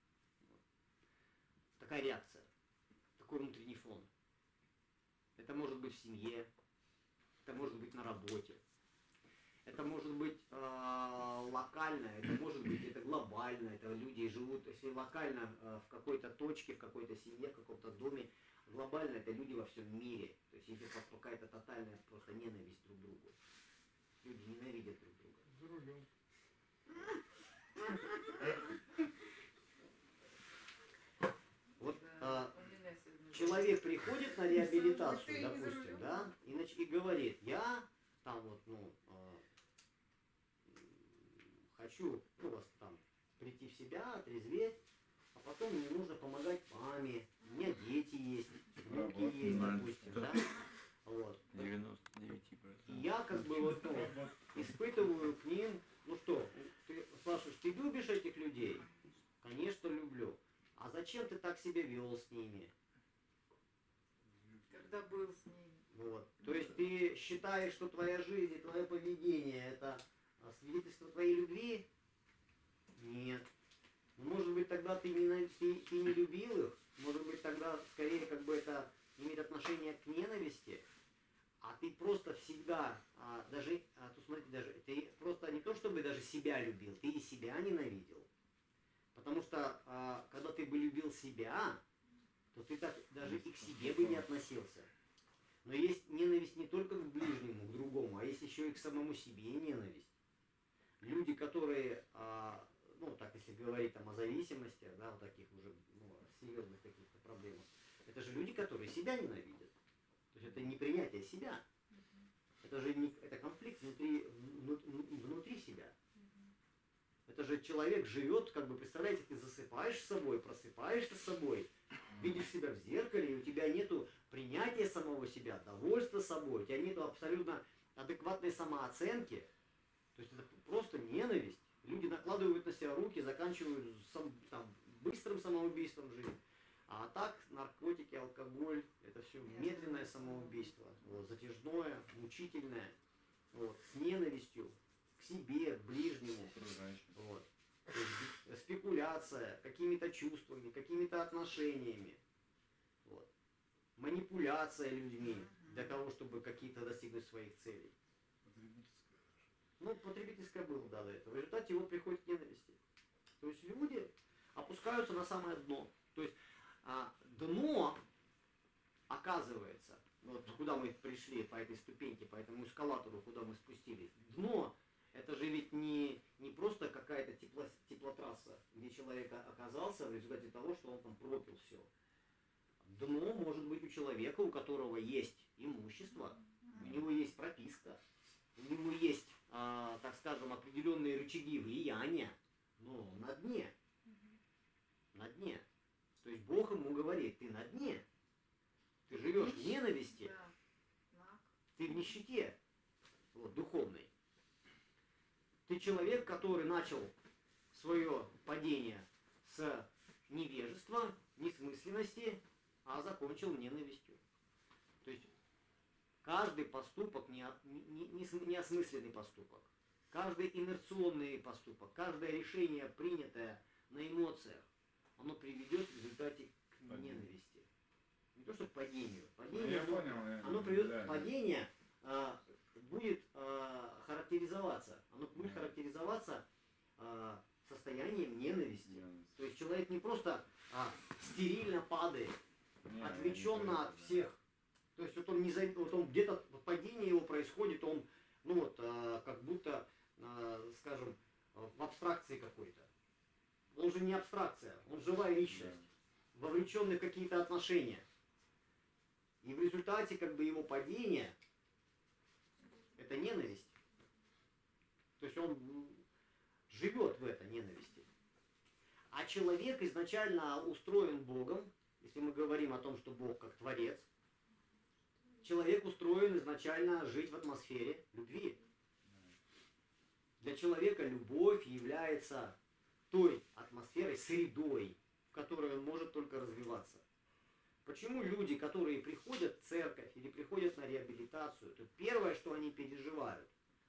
Такая реакция. Такой внутренний фон. Это может быть в семье. Это может быть на работе. Это может быть локально, это может быть это глобально, это люди живут, если локально в какой-то точке, в какой-то семье, в каком-то доме, глобально это люди во всем мире. То есть если какая-то тотальная просто ненависть друг к другу. Люди ненавидят друг друга. За рулем. Вот У меня сегодня человек приходит на реабилитацию, Ты не за допустим, рулем? да, и говорит, я там вот, хочу, вас там прийти в себя, отрезветь, а потом мне нужно помогать маме, у меня дети есть, внуки есть, допустим, да, вот. 99%. И я как бы вот, испытываю к ним, ты спрашиваешь, ты любишь этих людей? Конечно, люблю. А зачем ты так себя вел с ними? когда был с ними. Вот. То есть ты считаешь, что твоя жизнь и твое поведение это свидетельство твоей любви? Нет. Может быть, тогда ты не любил их, может быть, тогда скорее как бы это имеет отношение к ненависти, а ты просто всегда, ты просто не то чтобы даже себя любил, ты и себя ненавидел. Потому что когда ты бы любил себя, то ты так даже и к себе бы не относился. Но есть ненависть не только к ближнему, к другому, а есть еще и к самому себе ненависть. Люди, которые, так если говорить там о зависимости, да, вот таких уже серьезных каких-то проблемах, это же люди, которые себя ненавидят. То есть это не принятие себя. Это же это конфликт внутри себя. Это же человек живет, как бы, представляете, ты засыпаешь с собой, просыпаешься с собой, видишь себя в зеркале, и у тебя нету принятия самого себя, довольства собой, у тебя нету абсолютно адекватной самооценки. То есть это просто ненависть. Люди накладывают на себя руки, заканчивают быстрым самоубийством жизни. А так наркотики, алкоголь, это все медленное самоубийство, затяжное, мучительное, с ненавистью к себе, к ближнему. Вот. То есть спекуляция какими-то чувствами, какими-то отношениями. Вот. Манипуляция людьми для того, чтобы какие-то достигнуть своих целей. Потребительское было, да, до этого. В результате его приходит к ненависти. То есть люди опускаются на самое дно. То есть дно, оказывается, куда мы пришли по этой ступеньке, по этому эскалатору, куда мы спустились, дно, это же ведь не просто какая-то теплотрасса, где человек оказался в результате того, что он там пропил все. Дно может быть у человека, у которого есть имущество, у него есть прописка, у него есть, так скажем, определенные рычаги влияния, но на дне. На дне. То есть Бог ему говорит, ты на дне. Ты живешь в ненависти, ты в нищете духовной. Ты человек, который начал свое падение с невежества, несмысленности, а закончил ненавистью. То есть каждый поступок неосмысленный поступок. Каждый инерционный поступок, каждое решение, принятое на эмоциях, оно приведет в результате к ненависти. Не то что к падению. Ну, Падение, я понял. оно приведет, да. падение будет характеризоваться. Оно будет характеризоваться состоянием ненависти. То есть человек не просто стерильно падает, Не, отвлеченно от не всех. То есть вот он, не вот он где-то падение его происходит, он как будто, скажем, в абстракции какой-то. Он же не абстракция, он живая личность, вовлеченный в какие-то отношения. И в результате как бы его падения это ненависть. То есть он живет в этой ненависти. А человек изначально устроен Богом, если мы говорим о том, что Бог как Творец, человек устроен изначально жить в атмосфере любви. Для человека любовь является той атмосферой, средой, в которой он может только развиваться. Почему люди, которые приходят в церковь или приходят на реабилитацию, то первое, что они переживают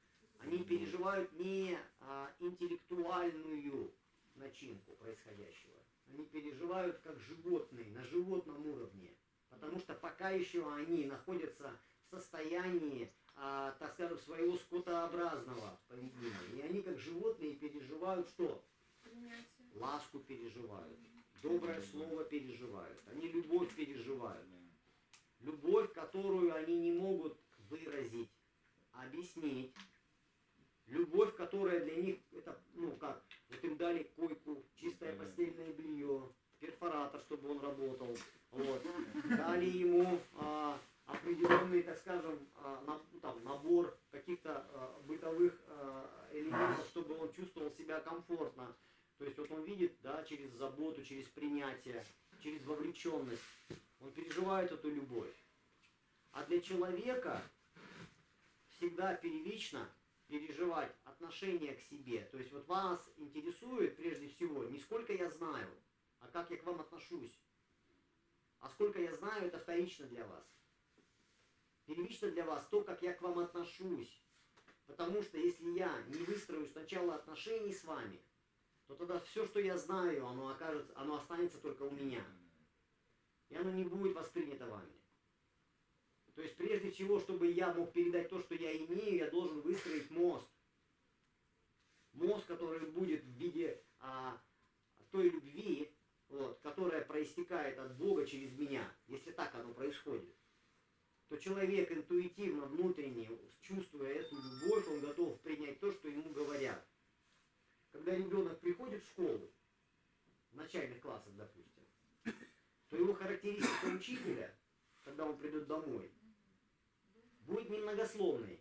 не интеллектуальную начинку происходящего. Они переживают как животные, на животном уровне. Потому что пока еще они находятся в состоянии, так скажем, своего скотообразного поведения. И они как животные переживают что? Ласку переживают, доброе слово переживают, они любовь переживают. Любовь, которую они не могут выразить, объяснить. Любовь, которая для них, это, вот им дали койку, чистое постельное белье, перфоратор, чтобы он работал. Вот. Дали ему определенный, так скажем, набор каких-то бытовых элементов, чтобы он чувствовал себя комфортно. То есть вот он видит, да, через заботу, через принятие, через вовлеченность, он переживает эту любовь. А для человека всегда первично переживать отношение к себе. То есть вот вас интересует прежде всего не сколько я знаю, а как я к вам отношусь. А сколько я знаю, это вторично для вас. Первично для вас то, как я к вам отношусь. Потому что если я не выстрою сначала отношений с вами, то тогда все, что я знаю, оно останется только у меня. И оно не будет воспринято вами. То есть прежде всего, чтобы я мог передать то, что я имею, я должен выстроить мост. Мост, который будет в виде той любви, которая проистекает от Бога через меня. Если так оно происходит, то человек интуитивно, внутренне, чувствуя эту любовь, он готов принять то, что ему говорят. Когда ребенок приходит в школу, в начальных классах, допустим, то его характеристика учителя, когда он придет домой, будет немногословной.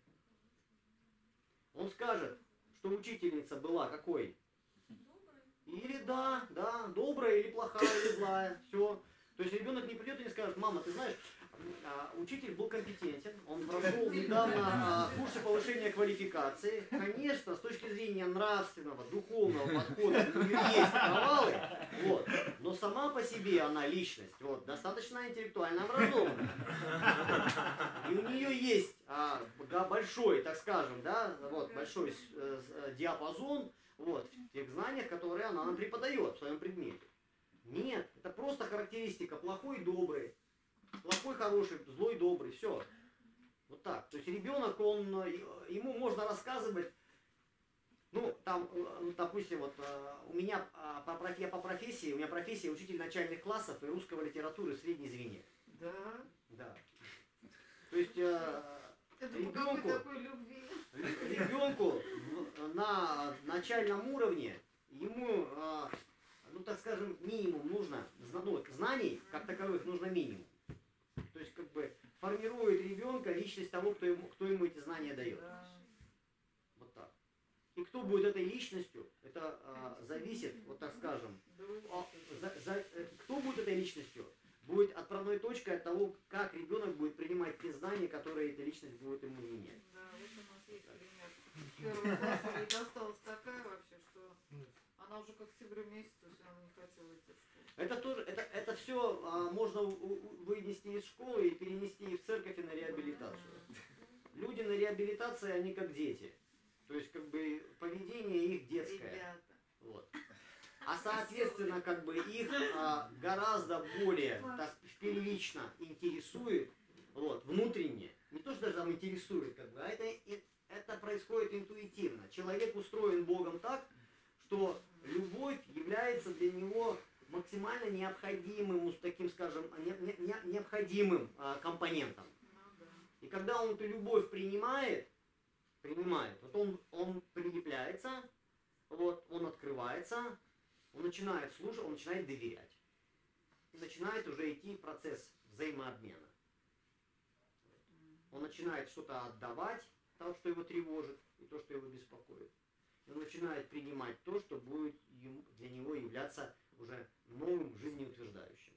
Он скажет, что учительница была какой? Или да, добрая, или плохая, или злая. Все. То есть ребенок не придет и не скажет: мама, ты знаешь, учитель был компетентен, он прошел недавно курсы повышения квалификации. Конечно, с точки зрения нравственного, духовного подхода у нее есть провалы, но сама по себе она личность, достаточно интеллектуально образованная. И у нее есть большой, так скажем, большой диапазон в тех знаниях, которые она нам преподает в своем предмете. Нет, это просто характеристика плохой и добрый. Плохой, хороший, злой, добрый, все. Вот так. То есть ребенок, ему можно рассказывать, допустим, у меня я по профессии, у меня профессия учитель начальных классов и русского литературы в средней звене. Да. Да. То есть ребенку на начальном уровне ему, так скажем, минимум нужно, знаний как таковых нужно минимум. То есть формирует ребенка личность того, кто ему эти знания дает. Вот так. И кто будет этой личностью, это зависит, так скажем, кто будет этой личностью, будет отправной точкой от того, как ребенок будет принимать те знания, которые эта личность будет ему менять. Да, вот у нас есть пример. В первом классе ей досталась такая вообще, что она уже к октябрю месяцу, если она не хотела идти в школу. Это тоже, это все можно вынести из школы и перенести в церковь и на реабилитацию. Люди на реабилитации, они как дети. То есть поведение их детское. Ребята. А соответственно, как бы их гораздо более первично интересует, вот, внутренне, не то, что даже там интересует, как бы, а это происходит интуитивно. Человек устроен Богом так, что любовь является для него максимально необходимым, таким, скажем, необходимым компонентом. И когда он эту любовь принимает, вот он прилепляется, вот, он открывается, он начинает слушать, он начинает доверять. И начинает уже идти процесс взаимообмена. Он начинает что-то отдавать, то, что его тревожит, и то, что его беспокоит. И он начинает принимать то, что будет для него являться уже новым жизнеутверждающим.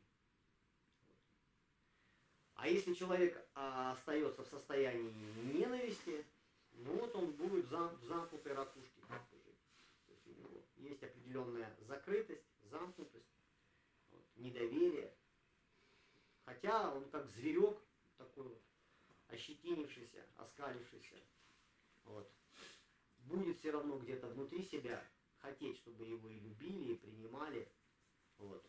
А если человек остается в состоянии ненависти, ну вот он будет в замкнутой ракушке жить. То есть у него есть определенная закрытость, замкнутость, вот, недоверие. Хотя он как зверек такой вот, ощетинившийся, оскалившийся, вот, будет все равно где-то внутри себя хотеть, чтобы его и любили, и принимали, вот,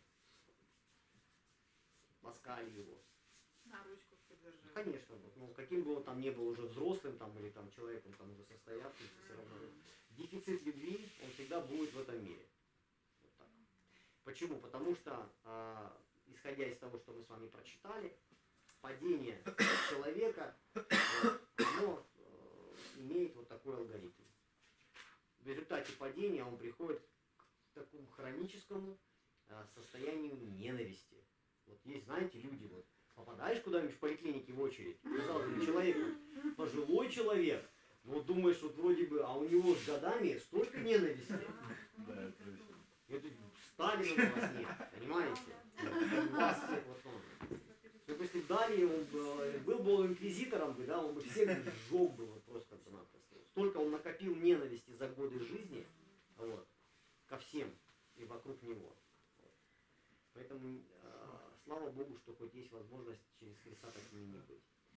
ласкали его. На ручку подержали. Конечно, вот, ну, каким бы он там ни был уже взрослым там, или там, человеком там, уже состоявшимся, все равно дефицит любви, он всегда будет в этом мире. Вот так. Почему? Потому что, исходя из того, что мы с вами прочитали, падение человека, оно имеет вот такой алгоритм. В результате падения он приходит к такому хроническому состоянию ненависти. Вот есть, знаете, люди, вот, попадаешь куда-нибудь в поликлинике в очередь, казалось бы, человек, пожилой человек, но вот думаешь, вот вроде бы, а у него с годами столько ненависти. Да, точно. Это Сталина у вас нет, понимаете? У вас всех вот он. Вот если далее он был бы инквизитором, да, он бы всех сжег бы вот просто-напросто. Столько он накопил ненависти за годы жизни, вот, ко всем и вокруг него. Вот. Поэтому слава Богу, что хоть есть возможность через Христа такими не быть.